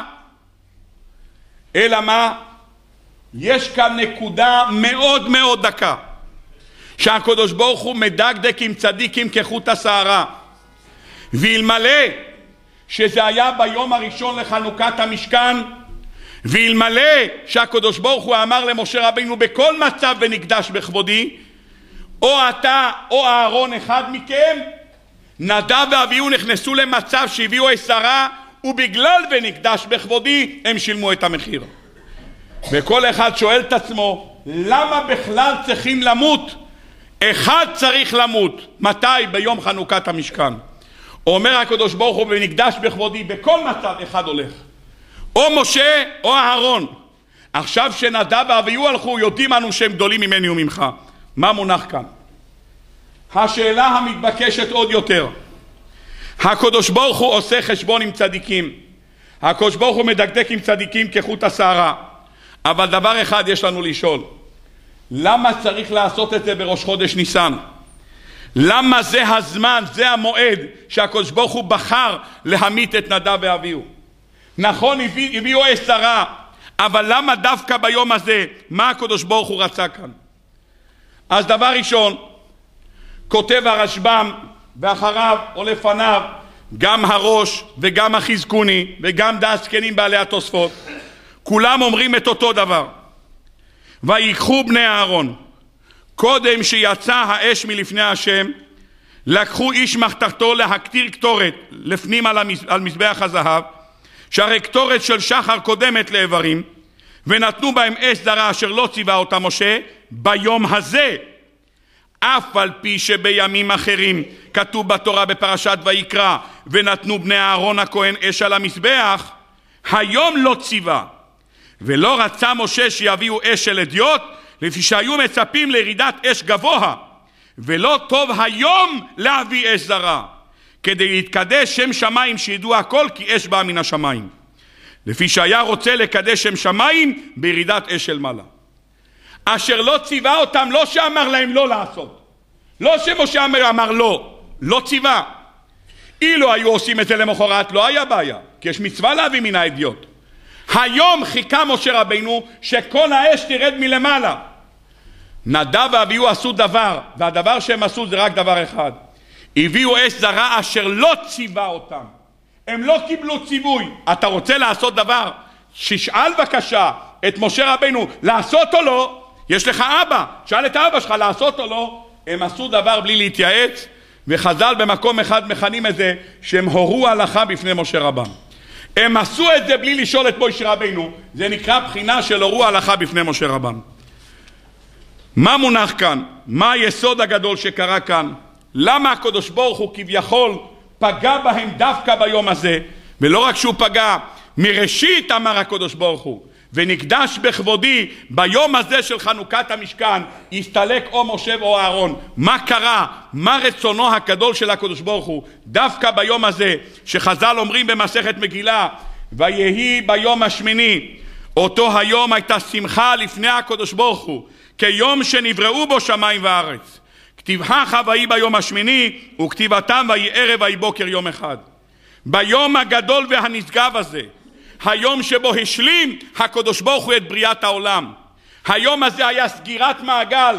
אלא מה? יש כאן נקודה מאוד מאוד דקה, שהקדוש ברוך הוא מדקדק עם צדיקים כחוט השערה. ואלמלא שזה היה ביום הראשון לחנוכת המשכן, ואלמלא שהקדוש ברוך הוא אמר למשה רבינו בכל מצב ונקדש בכבודי, או אתה או אהרון אחד מכם, נדב ואביהו נכנסו למצב שהביאו 10, ובגלל ונקדש בכבודי הם שילמו את המחיר. וכל אחד שואל את עצמו, למה בכלל צריכים למות? אחד צריך למות. מתי? ביום חנוכת המשכן. אומר הקדוש ברוך הוא, ונקדש בכבודי, בכל מצב אחד הולך, או משה או אהרון. עכשיו שנדב ואביהו הלכו, יודעים אנו שהם גדולים ממני וממך. מה מונח כאן? השאלה המתבקשת עוד יותר, הקדוש ברוך הוא עושה חשבון עם צדיקים, הקדוש ברוך הוא מדקדק עם צדיקים כחוט השערה, אבל דבר אחד יש לנו לשאול, למה צריך לעשות את זה בראש חודש ניסן? למה זה הזמן, זה המועד שהקדוש ברוך הוא בחר להמית את נדב ואביהו? נכון, הביאו 10, אבל למה דווקא ביום הזה? מה הקדוש ברוך הוא רצה כאן? אז דבר ראשון, כותב הרשב"ם, ואחריו או לפניו גם הראש וגם החזקוני וגם דעת זקנים בעלי התוספות, כולם אומרים את אותו דבר. ויקחו בני אהרון, קודם שיצא האש מלפני השם, לקחו איש מחתרתו להקטיר קטורת לפנים על מזבח הזהב, שהרי קטורת של שחר קודמת לאיברים, ונתנו בהם אש זרה אשר לא ציווה אותה משה ביום הזה, אף על פי שבימים אחרים כתוב בתורה בפרשת ויקרא ונתנו בני אהרון הכהן אש על המזבח, היום לא ציווה. ולא רצה משה שיביאו אש של אדיוט, לפי שהיו מצפים לירידת אש גבוה, ולא טוב היום להביא אש זרה, כדי להתקדש שם שמיים שידעו הכל כי אש באה מן השמיים, לפי שהיה רוצה לקדש שם שמיים בירידת אש של מעלה. אשר לא ציווה אותם, לא שאמר להם לא לעשות, לא שמשה אמר לא ציווה. אילו היו עושים את זה למחרת לא היה בעיה, כי יש מצווה להביא מן האדיוט. היום חיכה משה רבינו שכל האש תרד מלמעלה. נדב ואביהו עשו דבר, והדבר שהם עשו זה רק דבר אחד, הביאו אש זרה אשר לא ציווה אותם. הם לא קיבלו ציווי. אתה רוצה לעשות דבר, ששאל בבקשה את משה רבינו לעשות או לא, יש לך אבא, שאל את האבא שלך לעשות או לא. הם עשו דבר בלי להתייעץ, וחז"ל במקום אחד מכנים את זה שהם הורו הלכה בפני משה רבם. הם עשו את זה בלי לשאול את משה רבינו, זה נקרא בחינה של הורו הלכה בפני משה רבם. מה מונח כאן? מה היסוד הגדול שקרה כאן? למה הקדוש ברוך הוא כביכול פגע בהם דווקא ביום הזה? ולא רק שהוא פגע, מראשית אמר הקדוש ברוך הוא, ונקדש בכבודי ביום הזה של חנוכת המשכן יסתלק או משה או אהרון. מה קרה? מה רצונו הגדול של הקדוש ברוך הוא דווקא ביום הזה, שחז"ל אומרים במסכת מגילה ויהי ביום השמיני, אותו היום הייתה שמחה לפני הקדוש ברוך הוא כיום שנבראו בו שמיים וארץ. כתיבך ויהי ביום השמיני, וכתיבתם ויהי ערב ויהי בוקר יום אחד. ביום הגדול והנשגב הזה, היום שבו השלים הקדוש ברוך הוא את בריאת העולם, היום הזה היה סגירת מעגל.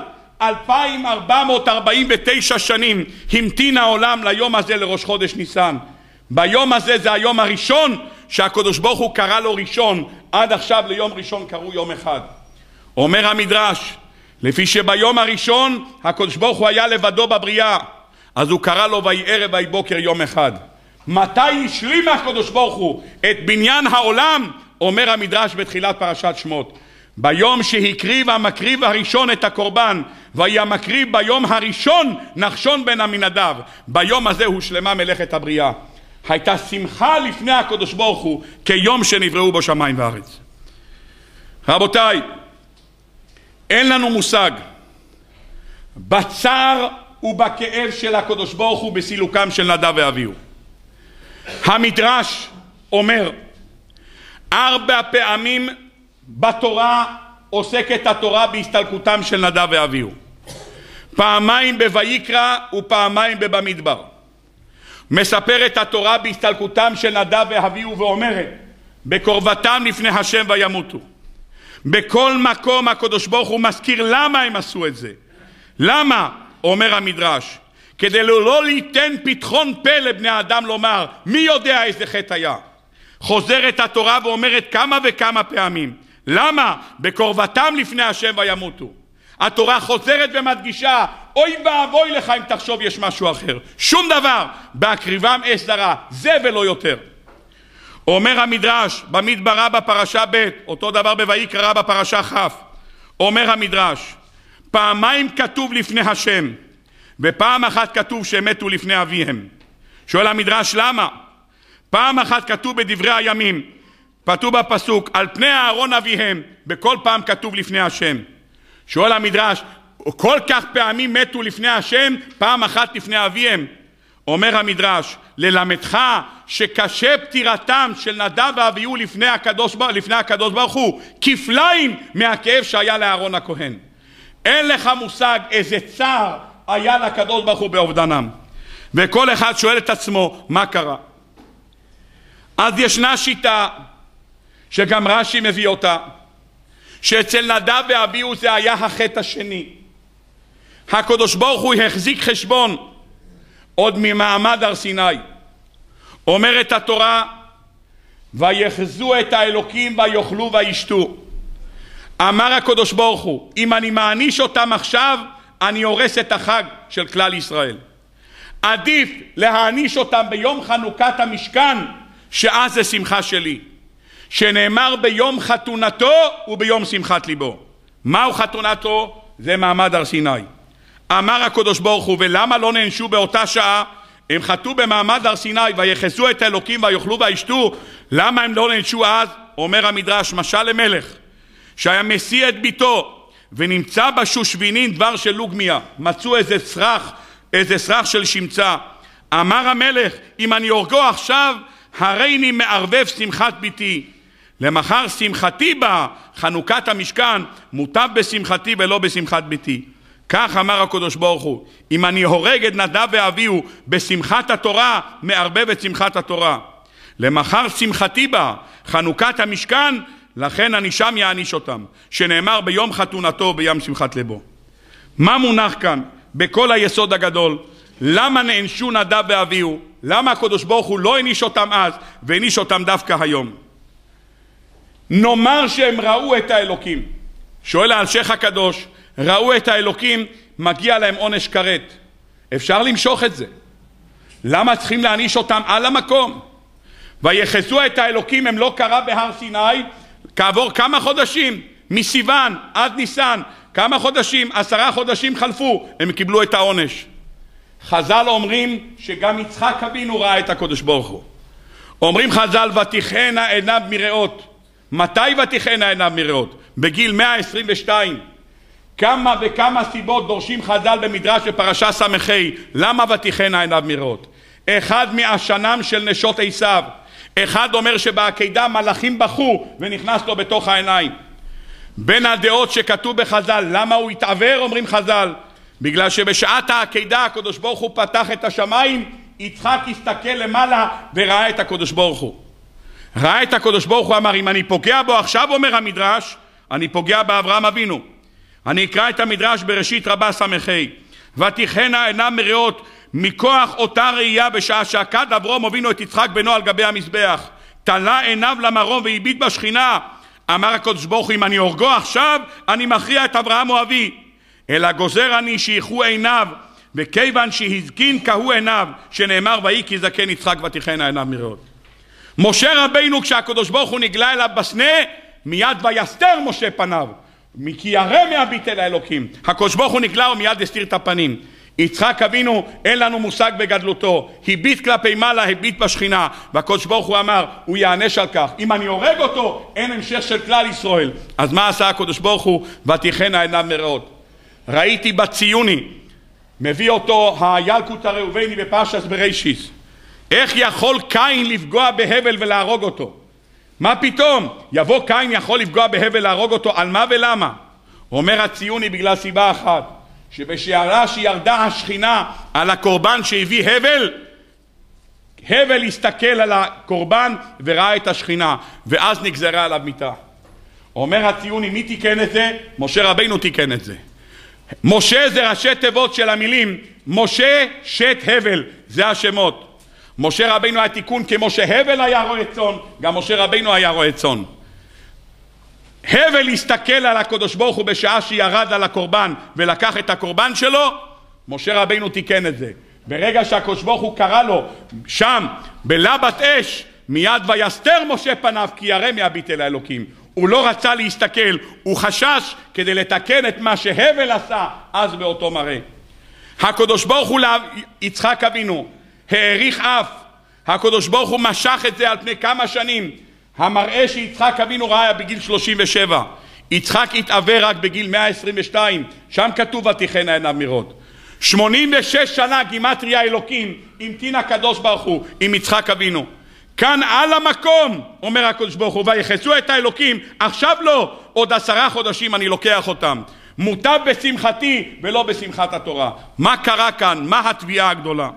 2449 שנים המתין העולם ליום הזה, לראש חודש ניסן. ביום הזה זה היום הראשון שהקדוש ברוך הוא קרא לו ראשון, עד עכשיו ליום ראשון קראו יום אחד. אומר המדרש, לפי שביום הראשון הקדוש ברוך הוא היה לבדו בבריאה, אז הוא קרא לו ויהי ערב ויהי בוקר יום אחד. מתי השלים הקדוש ברוך הוא את בניין העולם? אומר המדרש בתחילת פרשת שמות, ביום שהקריב המקריב הראשון את הקורבן, ויהי המקריב ביום הראשון נחשון בן עמינדב. ביום הזה הושלמה מלאכת הבריאה. הייתה שמחה לפני הקדוש ברוך הוא כיום שנבראו בו שמיים וארץ. רבותיי, אין לנו מושג בצער ובכאב של הקדוש ברוך הוא בסילוקם של נדב ואביהו. המדרש אומר 4 פעמים בתורה עוסקת התורה בהסתלקותם של נדב ואביהו, פעמיים בויקרא ופעמיים במדבר. מספרת התורה בהסתלקותם של נדב ואביהו ואומרת בקרבתם לפני השם וימותו. בכל מקום הקדוש ברוך הוא מזכיר למה הם עשו את זה. למה? אומר המדרש, כדי לא ליתן פתחון פה לבני האדם לומר מי יודע איזה חטא היה. חוזרת התורה ואומרת כמה וכמה פעמים למה? בקרבתם לפני השם וימותו. התורה חוזרת ומדגישה אוי ואבוי לך אם תחשוב יש משהו אחר. שום דבר, בהקריבם אש זרה, זה ולא יותר. אומר המדרש במדבר רבה פרשה ב', אותו דבר בויקרא רבה פרשה כ'. אומר המדרש פעמיים כתוב לפני השם ופעם אחת כתוב שמתו לפני אביהם. שואל המדרש למה? פעם אחת כתוב בדברי הימים, כתוב בפסוק על פני אהרון אביהם, בכל פעם כתוב לפני השם. שואל המדרש כל כך פעמים מתו לפני השם, פעם אחת לפני אביהם. אומר המדרש ללמדך שקשה פטירתם של נדב ואביהו לפני הקדוש ברוך הוא כפליים מהכאב שהיה לאהרון הכהן. אין לך מושג איזה צער היה לקדוש ברוך הוא באובדנם. וכל אחד שואל את עצמו מה קרה. אז ישנה שיטה שגם רש"י מביא אותה, שאצל נדב ואביהו זה היה החטא השני. הקדוש ברוך הוא החזיק חשבון עוד ממעמד הר סיני. אומרת התורה ויחזו את האלוקים ויאכלו וישתו. אמר הקדוש ברוך הוא אם אני מעניש אותם עכשיו אני הורס את החג של כלל ישראל. עדיף להעניש אותם ביום חנוכת המשכן, שאז זה שמחה שלי. שנאמר ביום חתונתו וביום שמחת ליבו. מהו חתונתו? זה מעמד הר סיני. אמר הקדוש ברוך הוא, ולמה לא נענשו באותה שעה? הם חטאו במעמד הר סיני ויחסו את האלוקים ויאכלו וישתו. למה הם לא נענשו אז? אומר המדרש, משל למלך שהיה משיא את ביתו ונמצא בשושבינין דבר של לוגמיה, מצאו איזה סרח של שמצה. אמר המלך, אם אני הורגו עכשיו, הריני מערבב שמחת ביתי, למחר שמחתי בה, חנוכת המשכן, מוטב בשמחתי ולא בשמחת ביתי. כך אמר הקדוש ברוך הוא, אם אני הורג את נדב ואביהו בשמחת התורה, מערבב את שמחת התורה, למחר שמחתי בה, חנוכת המשכן, לכן אני שם יעניש אותם, שנאמר ביום חתונתו ביום שמחת ליבו. מה מונח כאן בכל היסוד הגדול? למה נענשו נדב ואביהו? למה הקדוש ברוך הוא לא העניש אותם אז והעניש אותם דווקא היום? נאמר שהם ראו את האלוקים, שואל האלשיך הקדוש, ראו את האלוקים, מגיע להם עונש כרת, אפשר למשוך את זה, למה צריכים להעניש אותם על המקום? ויחסו את האלוקים, הם לא קרה בהר סיני, כעבור כמה חודשים, מסיוון עד ניסן, כמה חודשים, 10 חודשים חלפו, הם קיבלו את העונש. חז"ל אומרים שגם יצחק אבינו ראה את הקדוש ברוך הוא. אומרים חז"ל, ותיכנה עיניו מראות. מתי ותיכנה עיניו מראות? בגיל 122. כמה וכמה סיבות דורשים חז"ל במדרש בפרשה סמכי, למה ותיכנה עיניו מראות? אחד מעשנם של נשות עשיו, אחד אומר שבעקידה מלאכים בכו ונכנס לו בתוך העיניים. בין הדעות שכתוב בחז"ל, למה הוא התעוור? אומרים חז"ל, בגלל שבשעת העקידה הקדוש ברוך הוא פתח את השמיים, יצחק הסתכל למעלה וראה את הקדוש ברוך הוא. ראה את הקדוש ברוך הוא, אמר, אם אני פוגע בו עכשיו, אומר המדרש, אני פוגע באברהם אבינו. אני אקרא את המדרש בראשית רבה סמכי, ותיכנה עיניו מראות, מכוח אותה ראייה בשעה שעקד אברהם אבינו את יצחק בנו על גבי המזבח, תלה עיניו למרום והביט בשכינה. אמר הקדוש ברוך הוא, אם אני הורגו עכשיו, אני מכריע את אברהם או אבי, אלא גוזר אני שיחו עיניו, וכיוון שהזקין כהו עיניו, שנאמר ויהי כי זקן יצחק ותיכנה עיניו מראות. משה רבינו, כשהקדוש ברוך הוא נגלה אליו בסנה, מיד ויסתר משה פניו, כי ירא מהביט אל האלוקים. הקדוש ברוך הוא נגלה ומיד הסתיר את הפנים. יצחק אבינו, אין לנו מושג בגדלותו, הביט כלפי מעלה, הביט בשכינה, והקדוש ברוך הוא אמר, הוא יענש על כך, אם אני הורג אותו אין המשך של כלל ישראל. אז מה עשה הקדוש ברוך הוא? ותיכנה עיניו מראות. ראיתי בציוני, מביא אותו הילקוט הראובני בפרשת בראשיס, איך יכול קין לפגוע בהבל ולהרוג אותו? מה פתאום? יבוא קין יכול לפגוע בהבל להרוג אותו, על מה ולמה? אומר הציוני, בגלל סיבה אחת, שבשערה שירדה השכינה על הקורבן שהביא הבל, הבל הסתכל על הקורבן וראה את השכינה, ואז נגזרה עליו מיתה. אומר הציוני, מי תיקן את זה? משה רבינו תיקן את זה. משה זה ראשי תיבות של המילים משה, שת, הבל, זה השמות. משה רבינו היה תיקון, כמו שהבל היה רועה צאן, גם משה רבינו היה רועה צאן. הבל הסתכל על הקדוש ברוך הוא בשעה שירד על הקורבן ולקח את הקורבן שלו, משה רבינו תיקן את זה. ברגע שהקדוש ברוך הוא קרא לו שם בלבת אש, מיד ויסתר משה פניו כי ירא מהביט אל האלוקים. הוא לא רצה להסתכל, הוא חשש כדי לתקן את מה שהבל עשה אז באותו מראה. הקדוש ברוך הוא ליצחק אבינו העריך אף, הקדוש ברוך הוא משך את זה על פני כמה שנים. המראה שיצחק אבינו ראה בגיל 37, יצחק התעוור רק בגיל 122, שם כתוב ותיכנה עיניו מראות. 86 שנה גימטריה אלוקים המתין הקדוש ברוך הוא עם יצחק אבינו. כאן על המקום אומר הקדוש ברוך הוא, ויחסו את האלוקים, עכשיו לא, עוד 10 חודשים אני לוקח אותם, מוטב בשמחתי ולא בשמחת התורה. מה קרה כאן? מה התביעה הגדולה?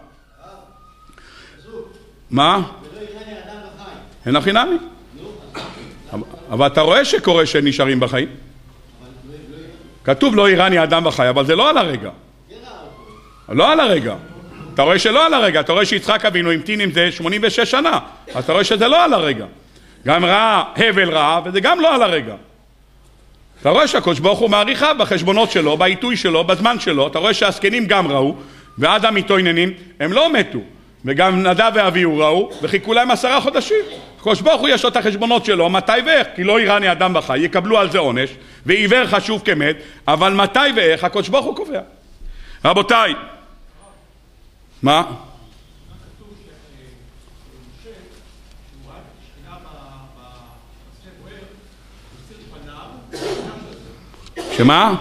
מה? אין הכי נמי. אבל אתה רואה שקורה שנשארים בחיים? כתוב לא איראני אדם וחי, אבל זה לא על הרגע. לא על הרגע. אתה רואה שלא על הרגע, אתה רואה שיצחק אבינו המתין עם זה 86 שנה, אז אתה רואה שזה לא על הרגע. גם ראה, הבל ראה, וזה גם לא על הרגע. אתה רואה שהקדוש ברוך הוא מעריכה בחשבונות שלו, בעיתוי שלו, בזמן שלו. אתה רואה שהזקנים גם ראו, ואדם איתו עניינים, הם לא מתו. וגם נדב ואביהו ראו, וחיכו להם 10 חודשים. הקדוש ברוך הוא יש לו את החשבונות שלו, מתי ואיך, כי לא יראני אדם בחי, יקבלו על זה עונש, ועיוור חשוב כמת, אבל מתי ואיך הקדוש ברוך הוא קובע. רבותיי, מה? שמה?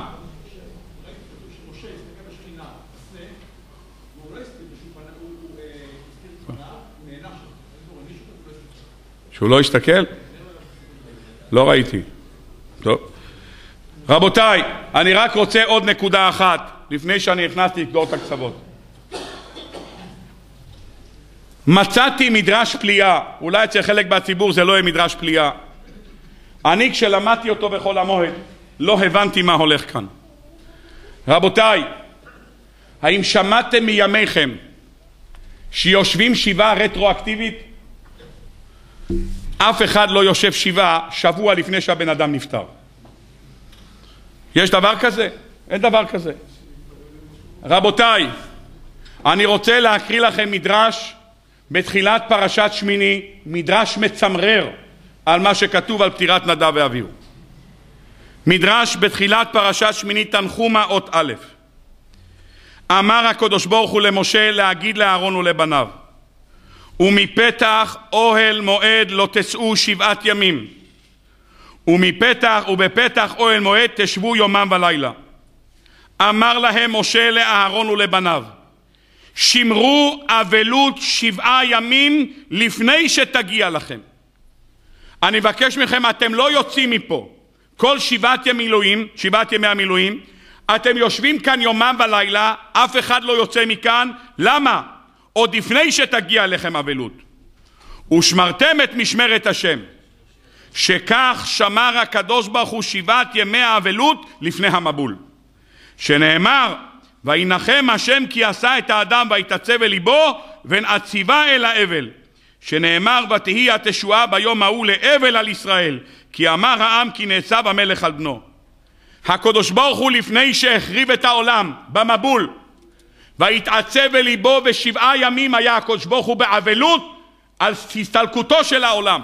שהוא לא יסתכל? לא ראיתי. טוב. רבותיי, אני רק רוצה עוד נקודה אחת לפני שאני נכנסתי לקדור את הקצוות. מצאתי מדרש פליאה, אולי אצל חלק בציבור זה לא יהיה מדרש פליאה. אני כשלמדתי אותו בכל המועד לא הבנתי מה הולך כאן. רבותיי, האם שמעתם מימיכם שיושבים שבעה רטרואקטיבית? אף אחד לא יושב שבעה שבוע לפני שהבן אדם נפטר. יש דבר כזה? אין דבר כזה. רבותיי, אני רוצה להקריא לכם מדרש בתחילת פרשת שמיני, מדרש מצמרר על מה שכתוב על פטירת נדב ואביהו. מדרש בתחילת פרשת שמיני תנחומה אות א'. אמר הקדוש ברוך הוא למשה להגיד לאהרון ולבניו, ומפתח אוהל מועד לא תצאו 7 ימים, ובפתח אוהל מועד תשבו יומם ולילה. אמר להם משה לאהרון ולבניו, שמרו אבלות 7 ימים לפני שתגיע לכם. אני מבקש מכם, אתם לא יוצאים מפה. כל 7 ימי המילואים, אתם יושבים כאן יומם ולילה, אף אחד לא יוצא מכאן. למה? עוד לפני שתגיע לכם אבלות. ושמרתם את משמרת השם, שכך שמר הקדוש ברוך הוא 7 ימי האבלות לפני המבול, שנאמר, וינחם השם כי עשה את האדם ויתעצב אל ליבו ונעציבה אל האבל, שנאמר, ותהי התשועה ביום ההוא לאבל על ישראל, כי אמר העם כי נעצב המלך על בנו. הקדוש ברוך הוא לפני שהחריב את העולם במבול והתעצב אל ליבו, ב7 ימים היה הקדוש ברוך הוא באבלות על הסתלקותו של העולם.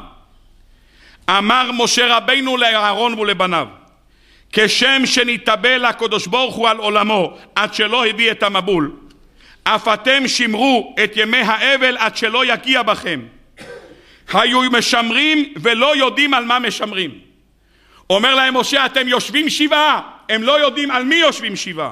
אמר משה רבינו לאהרון ולבניו, כשם שנתאבל הקדוש ברוך הוא על עולמו עד שלא הביא את המבול, אף אתם שמרו את ימי האבל עד שלא יגיע בכם. היו משמרים ולא יודעים על מה משמרים. אומר להם משה, אתם יושבים 7, הם לא יודעים על מי יושבים 7.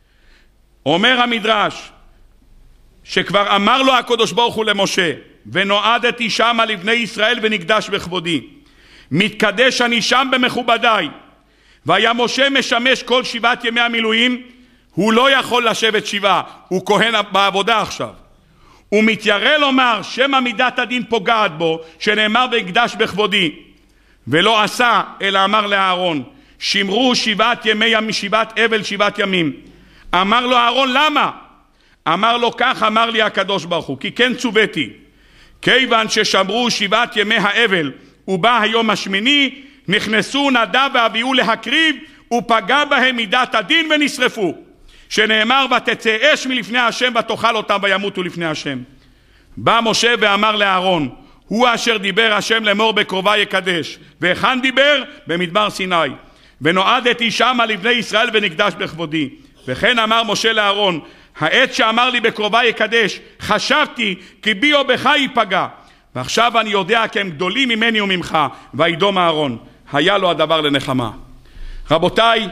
אומר המדרש, שכבר אמר לו הקדוש ברוך הוא למשה, ונועדתי שמה לבני ישראל ונקדש בכבודי, מתקדש אני שם במכובדיי. והיה משה משמש כל 7 ימי המילואים, הוא לא יכול לשבת 7, הוא כהן בעבודה עכשיו. הוא מתיירא לומר שמא מידת הדין פוגעת בו, שנאמר ויקדש בכבודי, ולא עשה, אלא אמר לאהרון, שמרו 7 אבל 7 ימים. אמר לו אהרון, למה? אמר לו, כך אמר לי הקדוש ברוך הוא, כי כן צוויתי, כיוון ששמרו 7 ימי האבל ובא היום השמיני, נכנסו נדב ואביהו להקריב, ופגע בהם מידת הדין ונשרפו, שנאמר, ותצא אש מלפני השם ותאכל אותם וימותו לפני השם. בא משה ואמר לאהרון, הוא אשר דיבר השם לאמור בקרובה יקדש, והיכן דיבר? במדבר סיני, ונועדתי שמה לבני ישראל ונקדש בכבודי. וכן אמר משה לאהרון, העת שאמר לי בקרובה יקדש, חשבתי כי בי או בך ייפגע, ועכשיו אני יודע כי הם גדולים ממני וממך. וידום אהרון, היה לו הדבר לנחמה. רבותיי,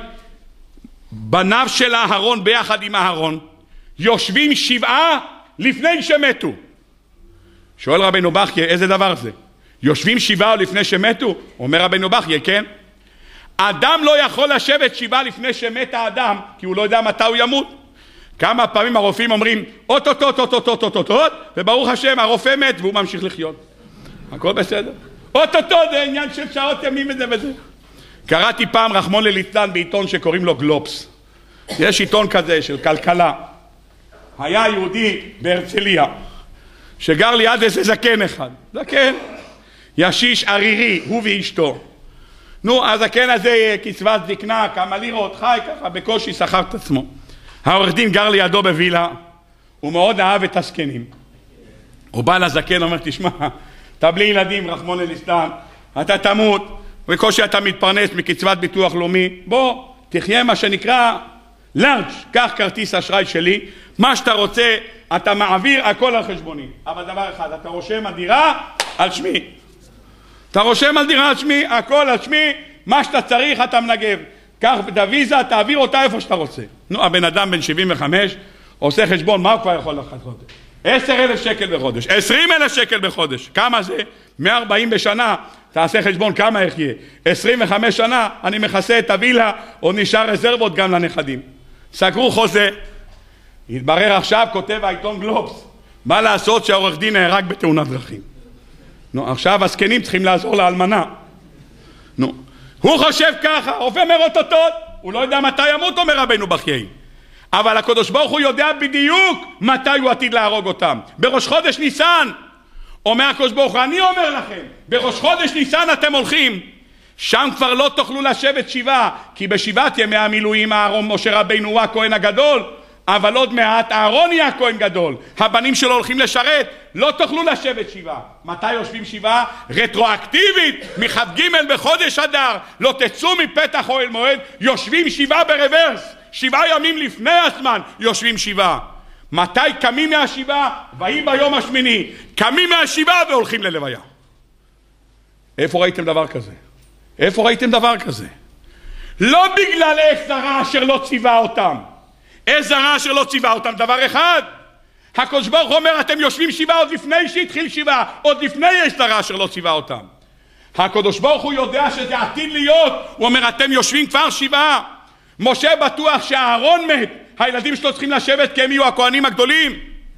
בניו של אהרון ביחד עם אהרון יושבים 7 לפני שמתו. שואל רבינו בחייה, איזה דבר זה? יושבים 7 לפני שמתו? אומר רבינו בחייה, כן. אדם לא יכול לשבת 7 לפני שמת האדם, כי הוא לא יודע מתי הוא ימות. כמה פעמים הרופאים אומרים אוטוטוט, וברוך השם הרופא מת והוא ממשיך לחיות, הכל בסדר. אוטוטוט זה עניין של שעות ימים וזה. קראתי פעם רחמון לליצלן בעיתון שקוראים לו גלובס, יש עיתון כזה של כלכלה. היה יהודי בהרצליה שגר ליד איזה זקן אחד, זקן ישיש ערירי, הוא ואשתו. נו, הזקן הזה קצבת זקנה, כמה לירות, חי ככה, בקושי שכר את עצמו. העורך דין גר לידו בווילה, הוא מאוד אהב את הזקנים. הוא בא לזקן, אומר, תשמע, אתה בלי ילדים, רחמון ליצלן, אתה תמות, בקושי אתה מתפרנס מקצבת ביטוח לאומי, בוא, תחיה מה שנקרא לארג', קח כרטיס אשראי שלי, מה שאתה רוצה, אתה מעביר הכל על חשבוני. אבל דבר אחד, אתה רושם הדירה על שמי. אתה רושם על דירה על שמי, הכל על שמי, מה שאתה צריך אתה מנגב. קח את הוויזה, תעביר אותה איפה שאתה רוצה. נו, הבן אדם בן 75, עושה חשבון, מה הוא כבר יכול לקחת חודש? 10,000 שקל בחודש, 20,000 שקל בחודש. כמה זה? 140 בשנה. תעשה חשבון כמה יחיה. 25 שנה, אני מכסה את הווילה, עוד נשאר רזרבות גם לנכדים. סגרו חוזה. התברר עכשיו, כותב העיתון גלובס, מה לעשות שהעורך דין נהרג בתאונת דרכים. נו, עכשיו הזקנים צריכים לעזור לאלמנה. נו, הוא חושב ככה, רופא מרוטוטות, הוא לא יודע מתי ימות, אומר רבנו בחיי. אבל הקדוש ברוך הוא יודע בדיוק מתי הוא עתיד להרוג אותם. בראש חודש ניסן, אומר הקדוש ברוך הוא, אני אומר לכם, בראש חודש ניסן אתם הולכים, שם כבר לא תוכלו לשבת שבעה, כי בשבעת ימי המילואים אהרון משה רבינו הוא הכהן הגדול, אבל עוד מעט אהרון יהיה הכהן גדול, הבנים שלו הולכים לשרת, לא תוכלו לשבת שבעה. מתי יושבים שבעה? רטרואקטיבית, מכ"ג בחודש אדר, לא תצאו מפתח אוהל מועד, יושבים שבעה ברוורס, 7 ימים לפני הזמן יושבים שבעה. מתי קמים מהשבעה? ויהי ביום השמיני, קמים מהשבעה והולכים ללוויה. איפה ראיתם דבר כזה? איפה ראיתם דבר כזה? לא בגלל אש זרה אשר לא ציווה אותם. אש זרה אשר לא ציווה אותם, דבר אחד. הקדוש ברוך הוא אומר, אתם יושבים שבעה עוד לפני שהתחיל שבעה, עוד לפני אש זרה אשר לא ציווה אותם. הקדוש ברוך הוא יודע שזה עתיד להיות, הוא אומר, אתם יושבים כבר שבעה. משה בטוח שהאהרון מת, הילדים שלו צריכים לשבת כי הם יהיו הכהנים הגדולים.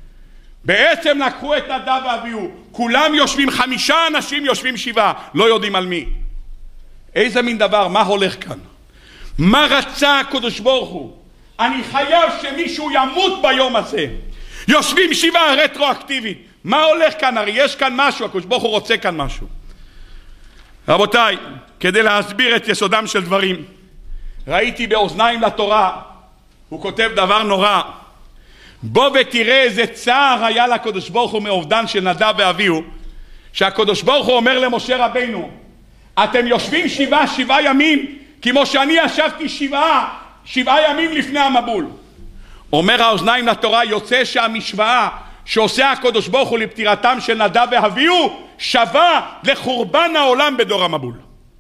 בעצם לקחו את נדב ואביהו, כולם יושבים, 5 אנשים יושבים שבעה, לא יודעים על מי. איזה מין דבר, מה הולך כאן? מה רצה הקדוש ברוך הוא? אני חייב שמישהו ימות ביום הזה. יושבים שבעה רטרואקטיבית. מה הולך כאן? הרי יש כאן משהו, הקדוש ברוך הוא רוצה כאן משהו. רבותיי, כדי להסביר את יסודם של דברים, ראיתי באוזניים לתורה, הוא כותב דבר נורא. בוא ותראה איזה צער היה לקדוש ברוך הוא מאובדן של נדב ואביהו, שהקדוש ברוך הוא אומר למשה רבינו, אתם יושבים 7 ימים, כמו שאני ישבתי 7 ימים לפני המבול. אומר האוזניים לתורה, יוצא שהמשוואה שעושה הקדוש ברוך הוא לפטירתם של נדב ואביהו, שווה לחורבן העולם בדור המבול.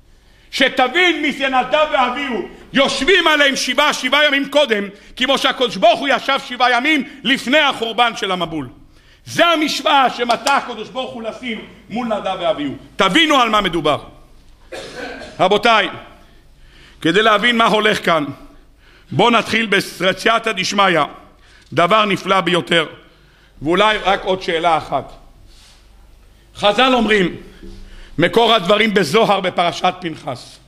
שתבין מי זה נדב ואביהו, יושבים עליהם 7 ימים קודם, כמו שהקדוש ברוך הוא ישב 7 ימים לפני החורבן של המבול. זה המשוואה שמטה הקדוש ברוך הוא לשים מול נדב ואביהו. תבינו על מה מדובר. רבותיי, כדי להבין מה הולך כאן, בואו נתחיל בסייעתא דשמיא, דבר נפלא ביותר, ואולי רק עוד שאלה אחת. חז"ל אומרים, מקור הדברים בזוהר בפרשת פנחס,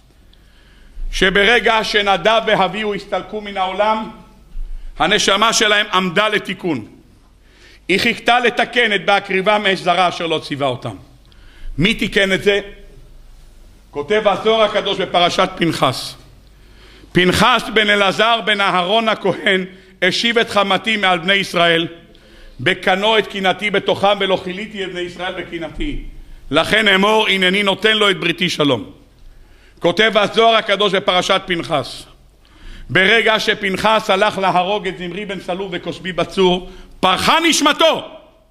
שברגע שנדב ואביהו הסתלקו מן העולם, הנשמה שלהם עמדה לתיקון. היא חיכתה לתקן את בהקריבם אש זרה אשר לא ציווה אותם. מי תיקן את זה? כותב הזוהר הקדוש בפרשת פנחס, פנחס בן אלעזר בן אהרון הכהן השיב את חמתי מעל בני ישראל, בקנו את קנאתי בתוכם, ולא כיליתי את בני ישראל בקנאתי, לכן אמור הנני נותן לו את בריתי שלום. כותב הזוהר הקדוש בפרשת פנחס, ברגע שפנחס הלך להרוג את זמרי בן סלוב וכוסבי בצור, פרחה נשמתו,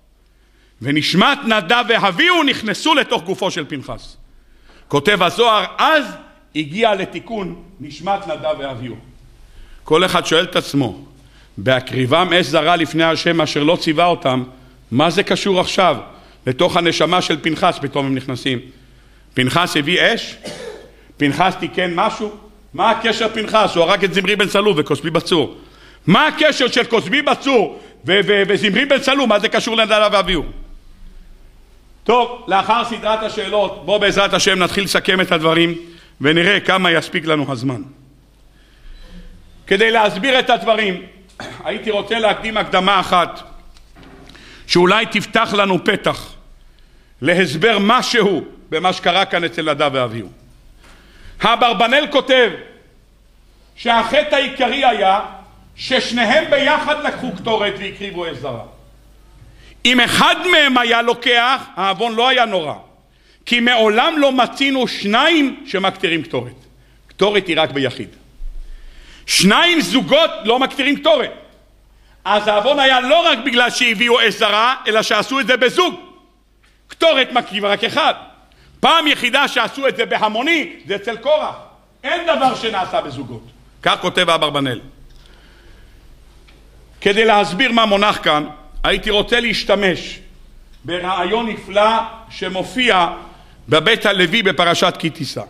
ונשמת נדב ואביהו נכנסו לתוך גופו של פנחס. כותב הזוהר, אז הגיע לתיקון נשמת נדב ואביהו. כל אחד שואל את עצמו, בהקריבם אש זרה לפני השם אשר לא ציווה אותם, מה זה קשור עכשיו לתוך הנשמה של פנחס? פתאום הם נכנסים. פנחס הביא אש? פנחס תיקן משהו? מה הקשר פנחס? הוא הרג את זמרי בן סלוב וכוסבי בצור. מה הקשר של כוסבי בצור וזמרי בן סלוב? מה זה קשור לנדב ואביהו? טוב, לאחר סדרת השאלות, בוא בעזרת השם נתחיל לסכם את הדברים ונראה כמה יספיק לנו הזמן. כדי להסביר את הדברים, הייתי רוצה להקדים הקדמה אחת, שאולי תפתח לנו פתח להסבר משהו במה שקרה כאן אצל נדב ואביהו. האברבנאל כותב שהחטא העיקרי היה ששניהם ביחד לקחו קטורת והקריבו אש זרה. אם אחד מהם היה לוקח, העוון לא היה נורא. כי מעולם לא מצינו שניים שמקטירים קטורת. קטורת היא רק ביחיד. שניים זוגות לא מקטירים קטורת. אז העוון היה לא רק בגלל שהביאו אש זרה, אלא שעשו את זה בזוג. קטורת מקריב רק אחד. פעם יחידה שעשו את זה בהמוני, זה אצל קורח. אין דבר שנעשה בזוגות. כך כותב אברבנאל. כדי להסביר מה מונח כאן, הייתי רוצה להשתמש ברעיון נפלא שמופיע בבית הלוי בפרשת כי תישא.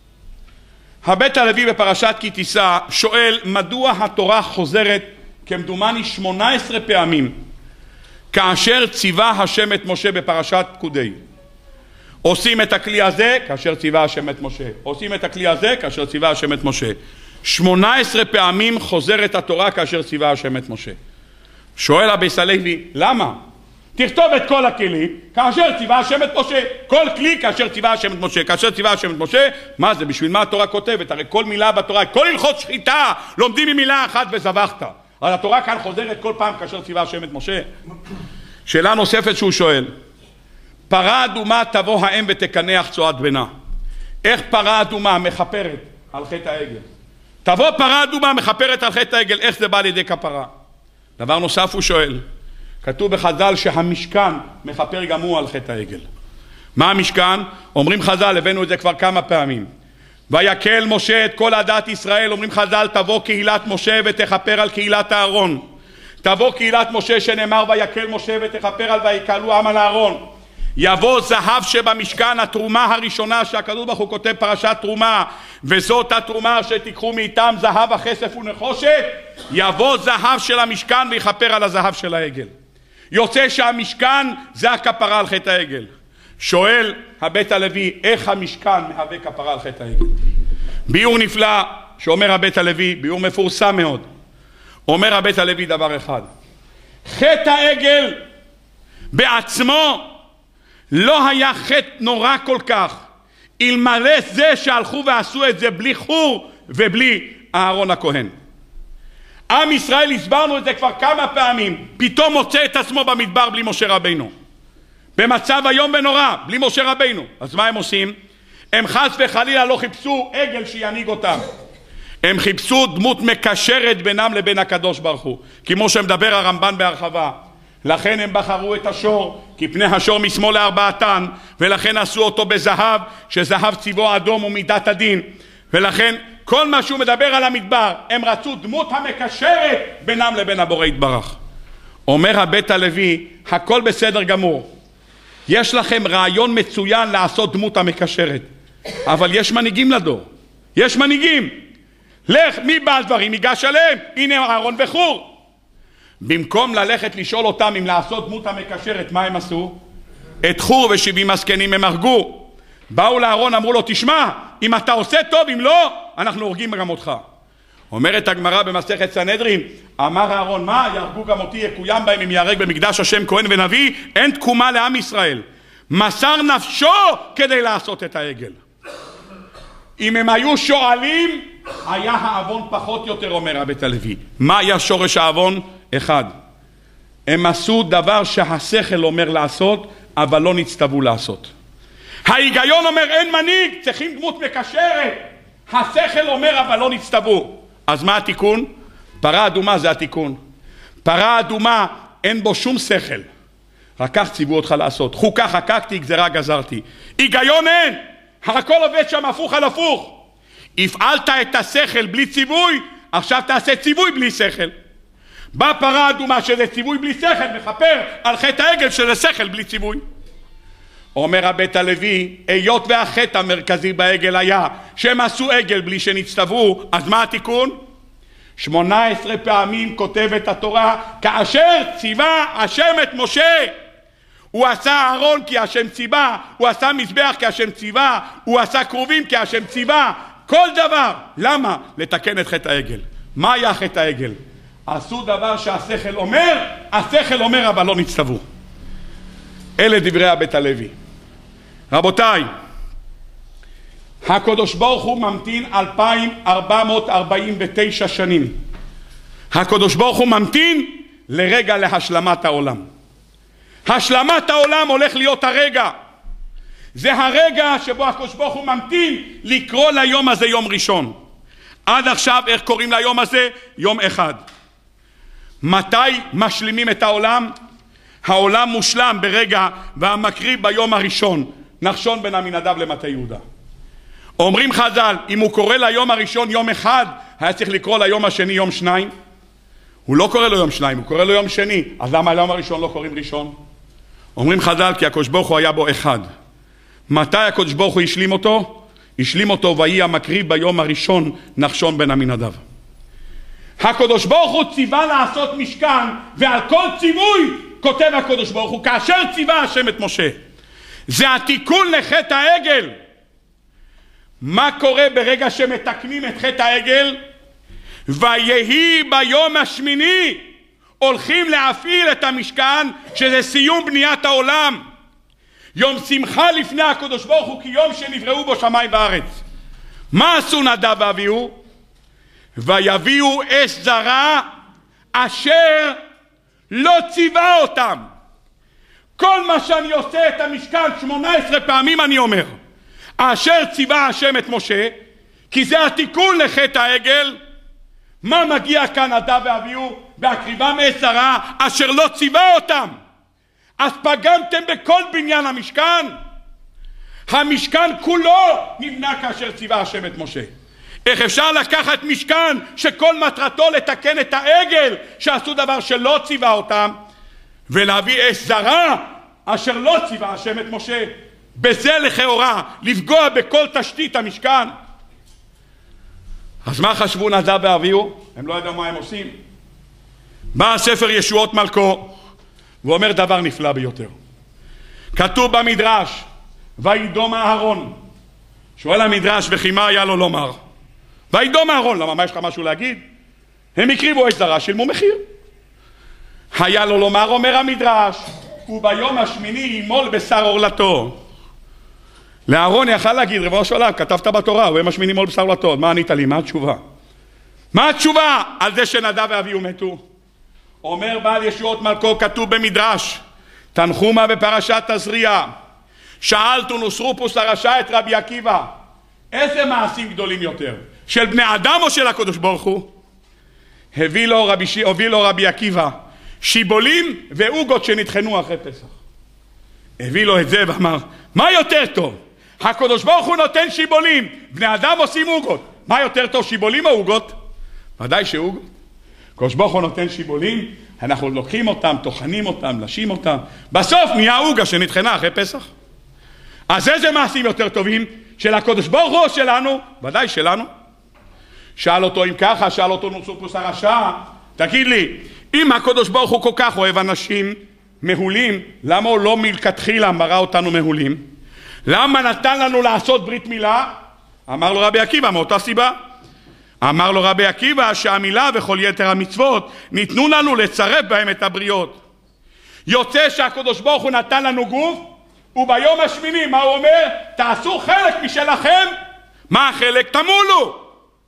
הבית הלוי בפרשת כי תישא שואל מדוע התורה חוזרת כמדומני 18 פעמים כאשר ציווה השם את משה בפרשת פקודי. עושים את הכלי הזה כאשר ציווה השם את משה, עושים את הכלי הזה כאשר ציווה השם את משה. 18 פעמים חוזרת התורה כאשר ציווה השם את משה. שואל הבית הלוי, למה? תכתוב את כל הכלים כאשר ציווה השם את משה, כל כלי כאשר ציווה השם את משה, כאשר ציווה השם את משה. מה זה? בשביל מה התורה כותבת? הרי כל מילה בתורה, כל הלכות שחיטה לומדים ממילה אחת וזבחת. אז התורה כאן חוזרת כל פעם כאשר ציווה השם את משה. שאלה נוספת שהוא שואל, פרה אדומה תבוא האם ותקנח צועד בנה. איך פרה אדומה מכפרת על חטא העגל? תבוא פרה אדומה מכפרת על חטא העגל, איך זה בא לידי כפרה? דבר נוסף הוא שואל, כתוב בחז"ל שהמשכן מכפר גם הוא על חטא העגל. מה המשכן? אומרים חז"ל, הבאנו את זה כבר כמה פעמים. ויקל משה את כל עדת ישראל, אומרים חז"ל, תבוא קהילת משה ותכפר על קהילת הארון. תבוא קהילת משה שנאמר ויקל משה ותכפר על ויקלו עם על הארון. יבוא זהב שבמשכן, התרומה הראשונה שהקדוש ברוך הוא כותב פרשת תרומה, וזאת התרומה שתיקחו מאיתם זהב הכסף ונחושת. יבוא זהב של המשכן ויכפר על הזהב של העגל. יוצא שהמשכן זה הכפרה על חטא העגל. שואל הבית הלוי, איך המשכן מהווה כפרה על חטא העגל? ביור נפלא שאומר הבית הלוי, ביור מפורסם מאוד. אומר הבית הלוי דבר אחד, חטא העגל בעצמו לא היה חטא נורא כל כך, אלמלא זה שהלכו ועשו את זה בלי חור ובלי אהרון הכהן. עם ישראל, הסברנו את זה כבר כמה פעמים, פתאום מוצא את עצמו במדבר בלי משה רבינו, במצב היום ונורא, בלי משה רבינו. אז מה הם עושים? הם חס וחלילה לא חיפשו עגל שינהיג אותם, הם חיפשו דמות מקשרת בינם לבין הקדוש ברוך הוא, כמו שמדבר הרמב"ן בהרחבה. לכן הם בחרו את השור, כי פני השור משמאל לארבעתן, ולכן עשו אותו בזהב, שזהב צבעו אדום ומידת הדין. ולכן כל מה שהוא מדבר על המדבר, הם רצו דמות המקשרת בינם לבין הבורא יתברך. אומר הבית הלוי, הכל בסדר גמור, יש לכם רעיון מצוין לעשות דמות המקשרת, אבל יש מנהיגים לדור, יש מנהיגים. לך, מי בעל דברים ייגש עליהם, הנה אהרון וחור. במקום ללכת לשאול אותם אם לעשות דמות המקשרת, מה הם עשו? את חור ו70 מסכנים הם הרגו. באו לאהרון, אמרו לו, תשמע, אם אתה עושה טוב, אם לא, אנחנו הורגים גם אותך. אומרת הגמרא במסכת סנהדרין, אמר אהרון, מה? יהרגו גם אותי, יקוים בהם אם יהרג במקדש השם כהן ונביא. אין תקומה לעם ישראל, מסר נפשו כדי לעשות את העגל. אם הם היו שואלים, היה העוון פחות יותר, אומר הבית הלוי. מה היה שורש העוון? אחד, הם עשו דבר שהשכל אומר לעשות, אבל לא נצטוו לעשות. ההיגיון אומר אין מנהיג, צריכים דמות מקשרת. השכל אומר אבל לא נצטוו. אז מה התיקון? פרה אדומה זה התיקון. פרה אדומה אין בו שום שכל, רק כך ציוו אותך לעשות. חוקה חקקתי, גזרה גזרתי. היגיון אין, הכל עובד שם הפוך על הפוך. הפעלת את השכל בלי ציווי, עכשיו תעשה ציווי בלי שכל. בא פרה אדומה שזה ציווי בלי שכל, מכפר על חטא העגל שזה שכל בלי ציווי. אומר הבית הלוי, היות והחטא המרכזי בעגל היה שהם עשו עגל בלי שנצטוו, אז מה התיקון? 18 פעמים כותבת התורה, כאשר ציווה השם את משה. הוא עשה אהרון כי השם ציווה, הוא עשה מזבח כי השם ציווה, הוא עשה קרובים כי השם ציווה, כל דבר. למה? לתקן את חטא העגל. מה היה חטא העגל? עשו דבר שהשכל אומר, השכל אומר אבל לא נצטוו. אלה דברי הבית הלוי. רבותיי, הקדוש ברוך הוא ממתין 2449 שנים. הקדוש ברוך הוא ממתין לרגע להשלמת העולם. השלמת העולם הולך להיות הרגע. זה הרגע שבו הקדוש ברוך הוא ממתין לקרוא ליום הזה יום ראשון. עד עכשיו איך קוראים ליום הזה? יום אחד. מתי משלימים את העולם? העולם מושלם ברגע והמקריב ביום הראשון, נחשון בן עמינדב למטה יהודה. אומרים חז"ל, אם הוא קורא ליום הראשון יום אחד, היה צריך לקרוא ליום השני יום שניים. הוא לא קורא לו יום שניים, הוא קורא לו יום שני. אז למה ליום הראשון לא קוראים ראשון? אומרים חז"ל, כי הקדוש ברוך הוא היה בו אחד. מתי הקדוש ברוך הוא השלים אותו? השלים אותו ויהי המקריב ביום הראשון, נחשון בן עמינדב. הקדוש ברוך הוא ציווה לעשות משכן, ועל כל ציווי כותב הקדוש ברוך הוא, כאשר ציווה השם את משה. זה התיקון לחטא העגל. מה קורה ברגע שמתקנים את חטא העגל? ויהי ביום השמיני הולכים להפעיל את המשכן, שזה סיום בניית העולם. יום שמחה לפני הקדוש ברוך הוא, כי יום שנבראו בו שמיים וארץ. מה עשו נדב ואביהו? ויביאו אש זרה אשר לא ציווה אותם. כל מה שאני עושה את המשכן 18 פעמים אני אומר אשר ציווה השם את משה, כי זה התיקון לחטא העגל. מה מגיע כאן נדב ואביהו? והקריבם אש זרה אשר לא ציווה אותם. אז פגמתם בכל בניין המשכן. המשכן כולו נבנה כאשר ציווה השם את משה. איך אפשר לקחת משכן שכל מטרתו לתקן את העגל שעשו דבר שלא ציווה אותם, ולהביא אש זרה אשר לא ציווה השם את משה? בזה לכאורה לפגוע בכל תשתית המשכן. אז מה חשבו נדב ואביהו? הם לא ידעו מה הם עושים. בא ספר ישועות מלכו ואומר דבר נפלא ביותר. כתוב במדרש, וידום אהרון. שואל המדרש, וכי מה היה לו לומר? וידום אהרון, למה, מה יש לך משהו להגיד? הם הקריבו אש זרה, שילמו מחיר. היה לו לומר, אומר המדרש, וביום השמיני ימול בשר עורלתו. לאהרון יכל להגיד, ריבונו של עולם, כתבת בתורה, וביום השמיני ימול בשר עורלתו. מה ענית לי? מה התשובה? מה התשובה על זה שנדב ואביהו מתו? אומר בעל ישועות מלכו, כתוב במדרש, תנחומה בפרשת תזריע, שאלתו נוסרופוס הרשע את רבי עקיבא, איזה מעשים גדולים יותר, של בני אדם או של הקדוש ברוך הוא? הביא לו רבי עקיבא שיבולים ועוגות שנטחנו אחרי פסח. הביא לו את זה ואמר, מה יותר טוב? הקדוש ברוך הוא נותן שיבולים, בני אדם עושים עוגות, מה יותר טוב, שיבולים או עוגות? ודאי שעוגות. הקדוש ברוך הוא נותן שיבולים, אנחנו לוקחים אותם, טוחנים אותם, לשים אותם, בסוף נהיה עוגה שנטחנה אחרי פסח. אז איזה מעשים יותר טובים? של הקדוש ברוך הוא או שלנו? ודאי שלנו. שאל אותו אם ככה, שאל אותו נוסרופוס הרשע, תגיד לי, אם הקדוש ברוך הוא כל כך אוהב אנשים מהולים, למה הוא לא מלכתחילה מראה אותנו מהולים? למה נתן לנו לעשות ברית מילה? אמר לו רבי עקיבא, מאותה סיבה. אמר לו רבי עקיבא שהמילה וכל יתר המצוות ניתנו לנו לצרף בהם את הבריות. יוצא שהקדוש ברוך הוא נתן לנו גוף, וביום השמיני מה הוא אומר? תעשו חלק משלכם. מה החלק? תמולו.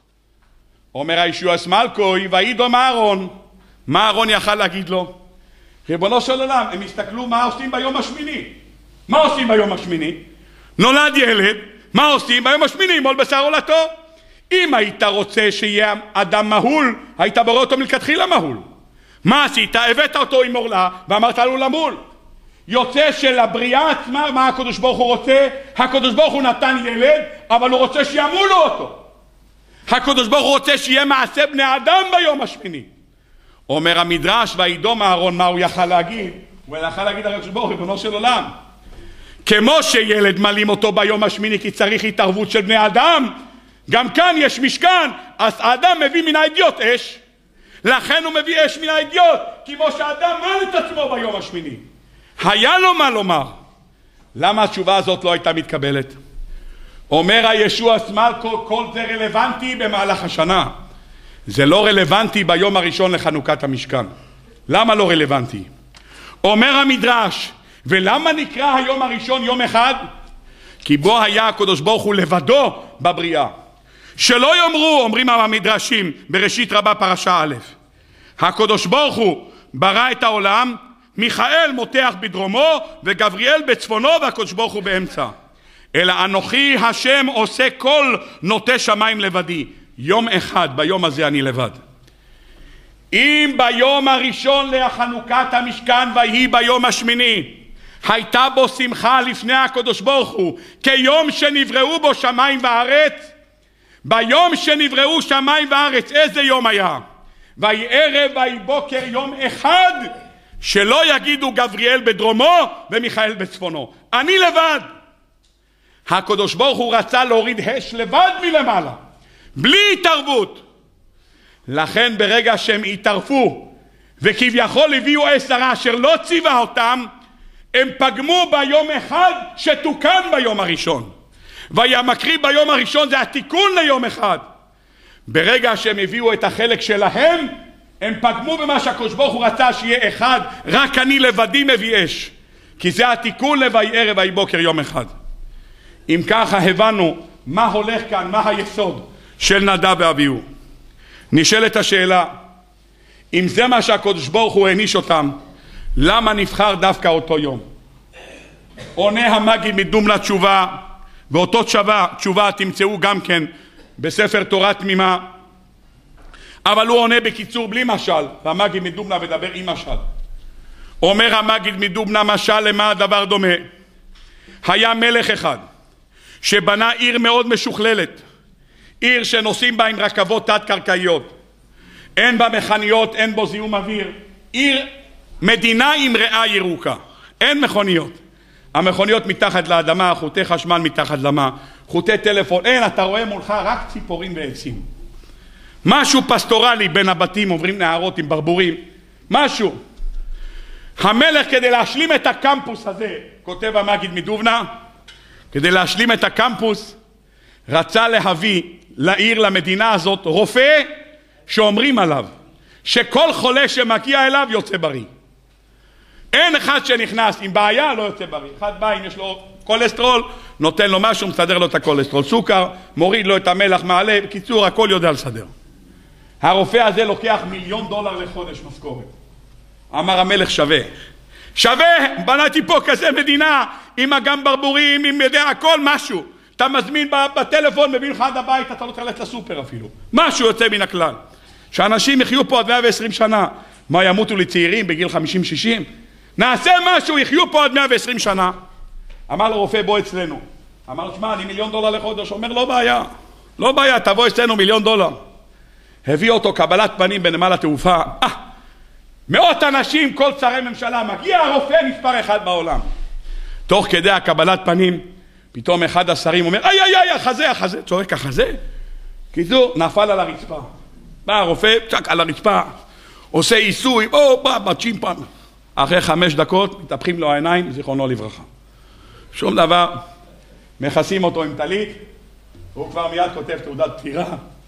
אומר הישועות מלכו, וידום אהרון. מה אהרון יכל להגיד לו? ריבונו של עולם, הם הסתכלו מה עושים ביום השמיני. מה עושים ביום השמיני? נולד ילד, מה עושים ביום השמיני? ימול בשר עורלתו. אם היית רוצה שיהיה אדם מהול, היית ברא אותו מלכתחילה מהול. מה עשית? הבאת אותו עם עורלה ואמרת לו למול. יוצא של הבריאה עצמה, מה הקדוש ברוך הוא רוצה? הקדוש ברוך הוא נתן ילד, אבל הוא רוצה שימולו אותו. הקדוש ברוך הוא רוצה שיהיה מעשה בני אדם ביום השמיני. אומר המדרש, וידום אהרון, מה הוא יכל להגיד? הוא יכל להגיד הקדוש ברוך הוא, ריבונו של עולם, כמו שילד מלים אותו ביום השמיני כי צריך התערבות של בני אדם, גם כאן יש משכן, אז האדם מביא מן האדיוט אש. לכן הוא מביא אש מן האדיוט, כמו שהאדם מל את עצמו ביום השמיני. היה לו מה לומר. למה התשובה הזאת לא הייתה מתקבלת? אומר הישועות מלכו, כל זה רלוונטי במהלך השנה. זה לא רלוונטי ביום הראשון לחנוכת המשכן. למה לא רלוונטי? אומר המדרש, ולמה נקרא היום הראשון יום אחד? כי בו היה הקדוש ברוך הוא לבדו בבריאה. שלא יאמרו, אומרים המדרשים בראשית רבה פרשה א', הקדוש ברוך הוא ברא את העולם, מיכאל מותח בדרומו וגבריאל בצפונו והקדוש ברוך הוא באמצע. אלא אנוכי השם עושה כל נוטה שמיים לבדי. יום אחד, ביום הזה אני לבד. אם ביום הראשון לחנוכת המשכן ויהי ביום השמיני הייתה בו שמחה לפני הקדוש ברוך הוא כיום שנבראו בו שמיים וארץ, ביום שנבראו שמיים וארץ איזה יום היה? ויהי ערב ויהי בוקר, יום אחד שלא יגידו גבריאל בדרומו ומיכאל בצפונו. אני לבד. הקדוש ברוך הוא רצה להוריד אש לבד מלמעלה בלי התערבות. לכן ברגע שהם התערפו וכביכול הביאו אש זרה אשר לא ציווה אותם, הם פגמו ביום אחד שתוקן ביום הראשון. והמקריב ביום הראשון זה התיקון ליום אחד. ברגע שהם הביאו את החלק שלהם, הם פגמו במה שהקדוש ברוך הוא רצה שיהיה אחד. רק אני לבדי מביא אש, כי זה התיקון לויהי ערב ויהי בוקר יום אחד. אם ככה הבנו מה הולך כאן, מה היסוד של נדב ואביהו. נשאלת השאלה, אם זה מה שהקדוש ברוך הוא העניש אותם, למה נבחר דווקא אותו יום? עונה המגיד מדומנה תשובה, ואותו תשובה תמצאו גם כן בספר תורה תמימה, אבל הוא עונה בקיצור בלי משל, והמגיד מדומנה מדבר עם משל. אומר המגיד מדומנה, משל למה הדבר דומה? היה מלך אחד שבנה עיר מאוד משוכללת, עיר שנוסעים בה עם רכבות תת-קרקעיות, אין בה מכוניות, אין בו זיהום אוויר, עיר מדינה עם ריאה ירוקה, אין מכוניות. המכוניות מתחת לאדמה, חוטי חשמל מתחת למה, חוטי טלפון, אין, אתה רואה מולך רק ציפורים ועצים. משהו פסטורלי בין הבתים, עוברים נערות עם ברבורים, משהו. המלך כדי להשלים את הקמפוס הזה, כותב המגיד מדובנה, כדי להשלים את הקמפוס, רצה להביא לעיר, למדינה הזאת, רופא שאומרים עליו שכל חולה שמגיע אליו יוצא בריא. אין אחד שנכנס עם בעיה לא יוצא בריא. אחד בא אם יש לו קולסטרול, נותן לו משהו, מסדר לו את הקולסטרול, סוכר, מוריד לו את המלח, מעלה, בקיצור הכל יודע לסדר. הרופא הזה לוקח $1,000,000 לחודש משכורת. אמר המלך שווה, בנתי פה כזה מדינה עם אגם ברבורים, עם יודע הכל משהו. אתה מזמין בטלפון, מביא לך עד הבית, אתה לא צריך ללכת לסופר אפילו. משהו יוצא מן הכלל. שאנשים יחיו פה עד 120 שנה. מה, ימותו לי צעירים בגיל 50-60? נעשה משהו, יחיו פה עד 120 שנה. אמר לו רופא, בוא אצלנו. אמר לו, שמע, אני $1,000,000 לחודש. אומר, לא בעיה, תבוא אצלנו $1,000,000. הביא אותו קבלת פנים בנמל התעופה. מאות אנשים, כל שרי ממשלה, מגיע הרופא מספר אחד בעולם. תוך כדי הקבלת פנים, פתאום אחד השרים אומר, החזה, צורק החזה. קיצור, נפל על הרצפה. בא הרופא, צ'ק על הרצפה, עושה עיסוי, בצ'ימפן. אחרי 5 דקות, מתהפכים לו העיניים, זיכרונו לברכה. שום דבר, מכסים אותו עם טלית, הוא כבר מיד כותב תעודת פטירה.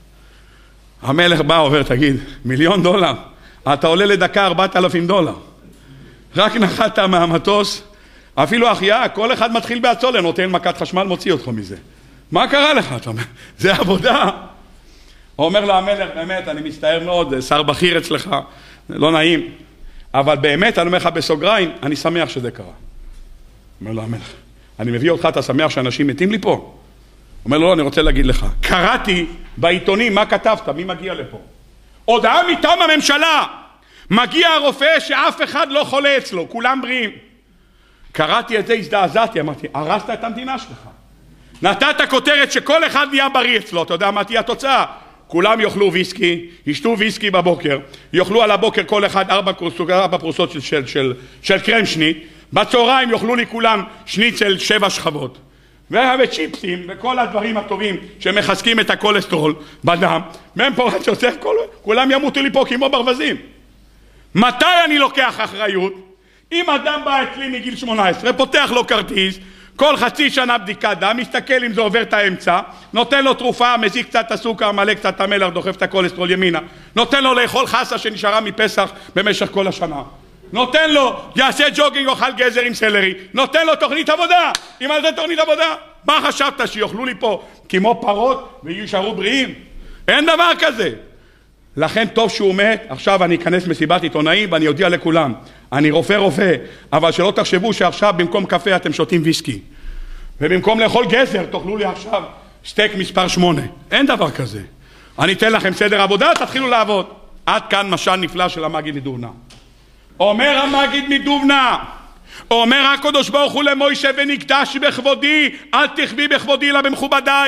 המלך בא, עובר, תגיד, $1,000,000, אתה עולה לדקה $4,000. רק נחת מהמטוס, אפילו החייאה, כל אחד מתחיל בעצולה, נותן מכת חשמל, מוציא אותך מזה. מה קרה לך? זה עבודה. אומר לו המלך, באמת, אני מצטער מאוד, שר בכיר אצלך, לא נעים, אבל באמת, אני אומר לך בסוגריים, אני שמח שזה קרה. אומר לו המלך, אני מביא אותך, אתה שמח שאנשים מתים לי פה? אומר לו, לא, אני רוצה להגיד לך, קראתי בעיתונים, מה כתבת, מי מגיע לפה? הודעה מטעם הממשלה, מגיע הרופא שאף אחד לא חולה אצלו, כולם בריאים. קראתי את זה, הזדעזעתי, אמרתי, הרסת את המדינה שלך. נתת כותרת שכל אחד נהיה בריא אצלו, אתה יודע מה תהיה התוצאה? כולם יאכלו ויסקי, ישתו ויסקי בבוקר, יאכלו על הבוקר כל אחד 4 פרוסות של קרם שנית, בצהריים יאכלו לי כולם שניצל 7 שכבות, וצ'יפסים וכל הדברים הטובים שמחזקים את הקולסטרול בדם, מהם פורץ יוצא, כולם ימותו לי פה כמו ברווזים. מתי אני לוקח אחריות? אם אדם בא אצלי מגיל 18, פותח לו כרטיס, כל חצי שנה בדיקת דם, מסתכל אם זה עובר את האמצע, נותן לו תרופה, מזיק קצת הסוכר, מלא קצת המלח, דוחף את הקולסטרול ימינה, נותן לו לאכול חסה שנשארה מפסח במשך כל השנה, נותן לו, יעשה ג'וגינג, אוכל גזר עם סלרי, נותן לו תוכנית עבודה. אם על זה תוכנית עבודה, מה חשבת, שיאכלו לי פה כמו פרות וישארו בריאים? אין דבר כזה. לכן טוב שהוא מת. עכשיו אני אכנס מסיבת עיתונאים ואני אודיע לכולם, אני רופא, אבל שלא תחשבו שעכשיו במקום קפה אתם שותים ויסקי. ובמקום לאכול גזר תאכלו לי עכשיו סטייק מספר 8. אין דבר כזה. אני אתן לכם סדר עבודה, תתחילו לעבוד. עד כאן משל נפלא של המגיד מדובנה. אומר המגיד מדובנה, אומר הקדוש ברוך הוא למוישה, ונקדש בכבודי, אל תחבי בכבודי אלא במכובדיי.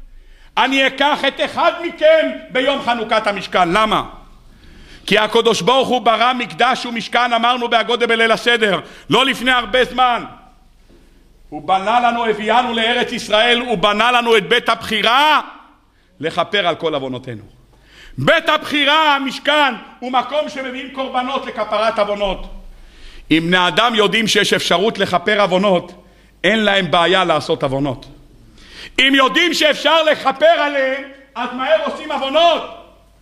אני אקח את אחד מכם ביום חנוכת המשכן. למה? כי הקדוש ברוך הוא ברא מקדש ומשכן, אמרנו בהגודה בליל הסדר, לא לפני הרבה זמן. הוא בנה לנו, הביאנו לארץ ישראל, הוא בנה לנו את בית הבחירה לכפר על כל עוונותינו. בית הבחירה, המשכן, הוא מקום שמביאים קורבנות לכפרת עוונות. אם בני אדם יודעים שיש אפשרות לכפר עוונות, אין להם בעיה לעשות עוונות. אם יודעים שאפשר לכפר עליהם, אז מהר עושים עוונות.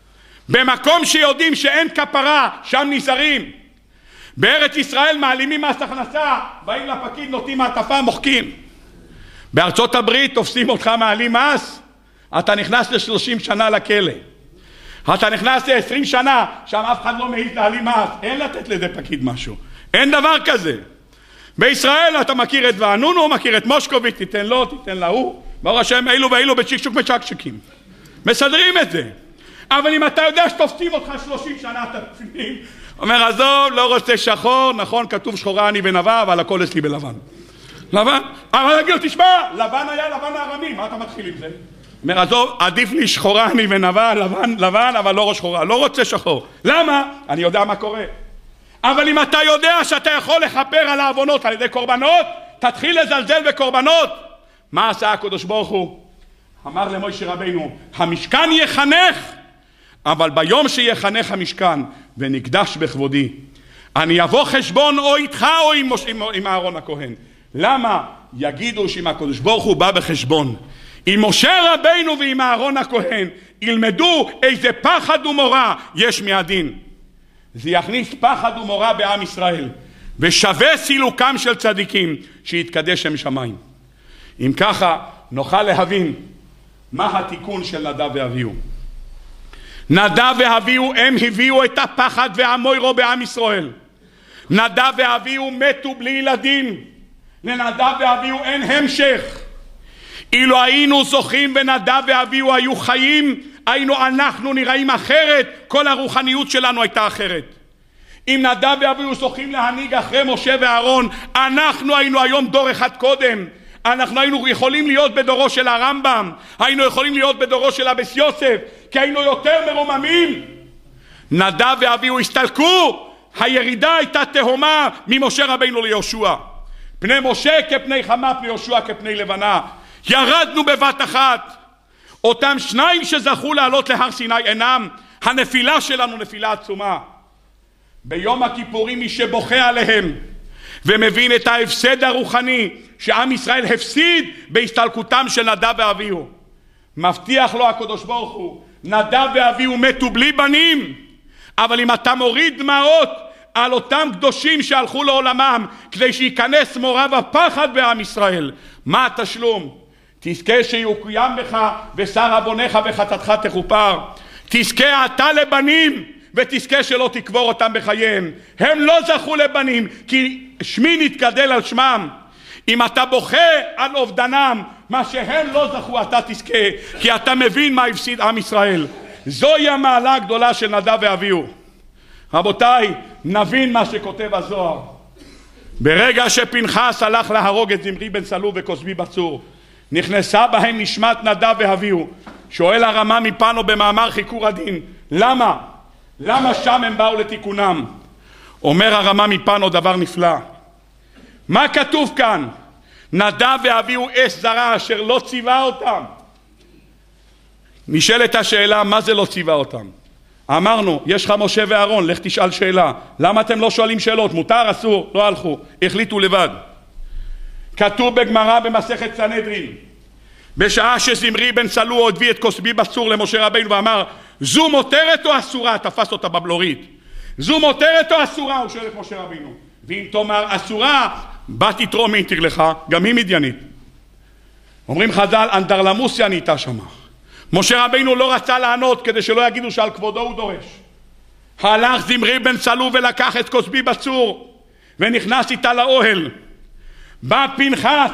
במקום שיודעים שאין כפרה, שם נזהרים. בארץ ישראל מעלימים מס הכנסה, באים לפקיד, נותנים מעטפה, מוחקים. בארצות הברית תופסים אותך מעלים מס, אתה נכנס ל30 שנה לכלא. אתה נכנס ל20 שנה, שם אף אחד לא מעיז להעלים מס. אין לתת לזה פקיד משהו. אין דבר כזה. בישראל אתה מכיר את וענונו, מכיר את מושקוביץ, תיתן לו, תיתן להוא. ברוך השם, אילו ואילו בצ'יקשוק מצ'קשקים. מסדרים את זה. אבל אם אתה יודע שתופסים אותך 30 שנה אתה תפנים, אומר, עזוב, לא רוצה שחור, נכון, כתוב שחורה אני ונבא, אבל הכל אצלי בלבן. לבן? אבל אגיד, תשמע, לבן היה לבן הארמי, מה אתה מתחיל עם זה? אומר, עזוב, עדיף לי שחורה אני ונבא, לבן, אבל לא ראש שחורה, לא רוצה שחור. למה? אני יודע מה קורה. אבל אם אתה יודע שאתה יכול לכפר על העוונות על ידי קורבנות, תתחיל לזלזל בקורבנות. מה עשה הקדוש ברוך הוא? אמר למוישה רבינו, המשכן יחנך, אבל ביום שיחנך המשכן ונקדש בכבודי, אני אבוא חשבון או איתך או עם אהרון הכהן. למה? יגידו שאם הקדוש ברוך הוא בא בחשבון עם משה רבינו ועם אהרון הכהן, ילמדו איזה פחד ומורא יש מהדין. זה יכניס פחד ומורא בעם ישראל, ושווה סילוקם של צדיקים שיתקדש שם שמיים. אם ככה נוכל להבין מה התיקון של נדב ואביהו. נדב ואביהו הם הביאו את הפחד והמוירו בעם ישראל. נדב ואביהו מתו בלי ילדים. לנדב ואביהו אין המשך. אילו היינו זוכים ונדב ואביהו היו חיים, היינו אנחנו נראים אחרת, כל הרוחניות שלנו הייתה אחרת. אם נדב ואביהו זוכים להנהיג אחרי משה ואהרון, אנחנו היינו היום דור אחד קודם. אנחנו היינו יכולים להיות בדורו של הרמב"ם, היינו יכולים להיות בדורו של אבס יוסף, כי היינו יותר מרוממים. נדב ואביהו הסתלקו, הירידה הייתה תהומה ממשה רבינו ליהושע. פני משה כפני חמה, פני יהושע כפני לבנה. ירדנו בבת אחת. אותם שניים שזכו לעלות להר סיני אינם. הנפילה שלנו נפילה עצומה. ביום הכיפורים מי שבוכה עליהם ומבין את ההפסד הרוחני שעם ישראל הפסיד בהסתלקותם של נדב ואביהו, מבטיח לו הקדוש ברוך הוא, נדב ואביהו מתו בלי בנים, אבל אם אתה מוריד דמעות על אותם קדושים שהלכו לעולמם כדי שייכנס מורא ופחד בעם ישראל, מה התשלום? תזכה שיוקיים בך ושר עוונך וחטאתך תכופר. תזכה אתה לבנים ותזכה שלא תקבור אותם בחייהם. הם לא זכו לבנים כי שמי נתגדל על שמם. אם אתה בוכה על אובדנם, מה שהם לא זכו אתה תזכה, כי אתה מבין מה הפסיד עם ישראל. זוהי המעלה הגדולה של נדב ואביהו. רבותיי, נבין מה שכותב הזוהר. ברגע שפנחס הלך להרוג את זמרי בן סלו וכוסבי בצור, נכנסה בהם נשמת נדב ואביהו. שואל הרמה מפנו במאמר חיקור הדין, למה? למה שם הם באו לתיקונם? אומר הרמה מפנו דבר נפלא. מה כתוב כאן? נדב ואביהו אש זרה אשר לא ציווה אותם. נשאלת השאלה, מה זה לא ציווה אותם? אמרנו, יש לך משה ואהרון, לך תשאל שאלה. למה אתם לא שואלים שאלות? מותר, אסור? לא הלכו, החליטו לבד. כתוב בגמרא במסכת סנהדרין, בשעה שזמרי בן סלו הביא את כוסבי בצור למשה רבינו ואמר, זו מותרת או אסורה? תפס אותה בבלורית. זו מותרת או אסורה? הוא שואל את משה רבינו. ואם תאמר אסורה, בת יתרו מי יתיר לך? גם היא מדיינית. אומרים חז"ל, אנדרלמוסיה נהייתה שמה. משה רבינו לא רצה לענות כדי שלא יגידו שעל כבודו הוא דורש. הלך זמרי בן סלו ולקח את כוסבי בצור ונכנס איתה לאוהל. בא פנחס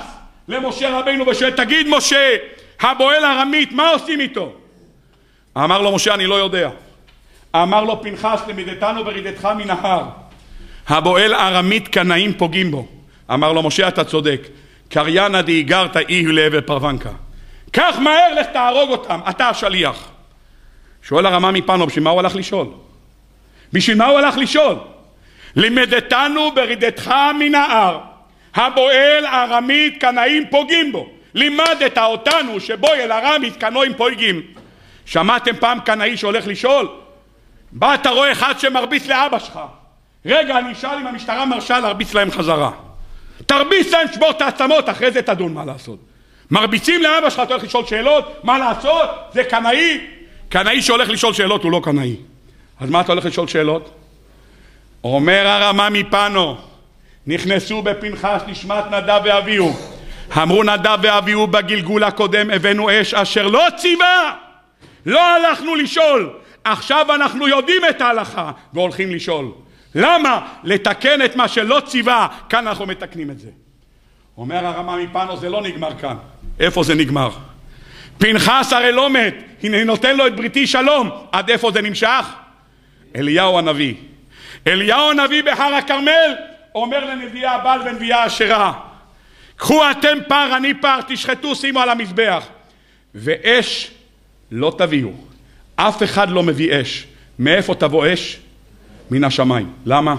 למשה רבינו ושואל, תגיד משה, הבועל ארמית, מה עושים איתו? אמר לו משה, אני לא יודע. אמר לו פנחס, למדתנו ברידתך מן ההר, הבועל ארמית קנאים פוגעים בו. אמר לו משה, אתה צודק, קריינא דאיגרתא איהו לעבר פרוונקה, קח מהר, לך תהרוג אותם, אתה השליח. שואל הרמ"א מפנו, בשביל מה הוא הלך לשאול? בשביל מה הוא הלך לשאול? לימדתנו ברידתך מן ההר, הבועל ארמית קנאים פוגעים בו. לימדת אותנו שבועל ארמית קנאים פוגעים. שמעתם פעם קנאי שהולך לשאול? בא אתה רואה אחד שמרביץ לאבא שלך, רגע אני אשאל אם המשטרה מרשה להרביץ להם חזרה. תרביץ להם, שבור את העצמות, אחרי זה תדון מה לעשות. מרביצים לאבא שלך, אתה הולך לשאול שאלות, מה לעשות? זה קנאי. קנאי שהולך לשאול שאלות הוא לא קנאי. אז מה אתה הולך לשאול שאלות? אומר הרמ"א מפנו, נכנסו בפנחס נשמת נדב ואביהו, אמרו נדב ואביהו בגלגול הקודם הבאנו אש אשר לא ציווה, לא הלכנו לשאול, עכשיו אנחנו יודעים את ההלכה והולכים לשאול. למה? לתקן את מה שלא ציווה. כאן אנחנו מתקנים את זה. אומר הרמ"א מפנו, זה לא נגמר כאן. איפה זה נגמר? פנחס הרי לא מת, הנה נותן לו את בריתי שלום. עד איפה זה נמשך? אליהו הנביא. אליהו הנביא בהר הכרמל אומר לנביאי הבעל ונביאי האשרה, קחו אתם פר אני פר, תשחטו, שימו על המזבח, ואש לא תביאו. אף אחד לא מביא אש. מאיפה תבוא אש? מן השמיים. למה?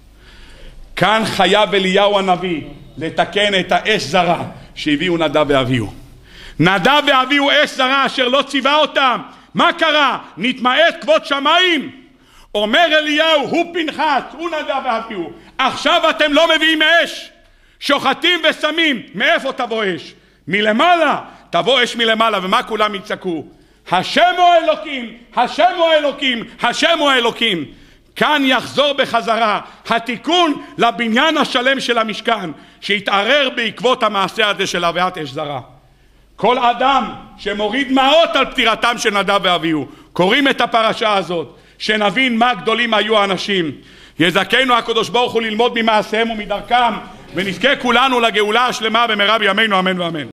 כאן חייב אליהו הנביא לתקן את האש זרה שהביאו נדב ואביהו. נדב ואביהו אש זרה אשר לא ציווה אותם. מה קרה? נתמעט כבוד שמיים. אומר אליהו, הוא פנחס, הוא נדב ואביהו, עכשיו אתם לא מביאים אש, שוחטים ושמים. מאיפה תבוא אש? מלמעלה. תבוא אש מלמעלה. ומה כולם יצעקו? השם הוא אלוקים, השם הוא אלוקים, השם הוא אלוקים. כאן יחזור בחזרה התיקון לבניין השלם של המשכן שהתערער בעקבות המעשה הזה של הבאת אש זרה. כל אדם שמוריד דמעות על פטירתם של נדב ואביהו, קוראים את הפרשה הזאת, שנבין מה גדולים היו האנשים. יזכנו הקדוש ברוך הוא ללמוד ממעשיהם ומדרכם, ונזכה כולנו לגאולה השלמה במהרה בימינו, אמן ואמן.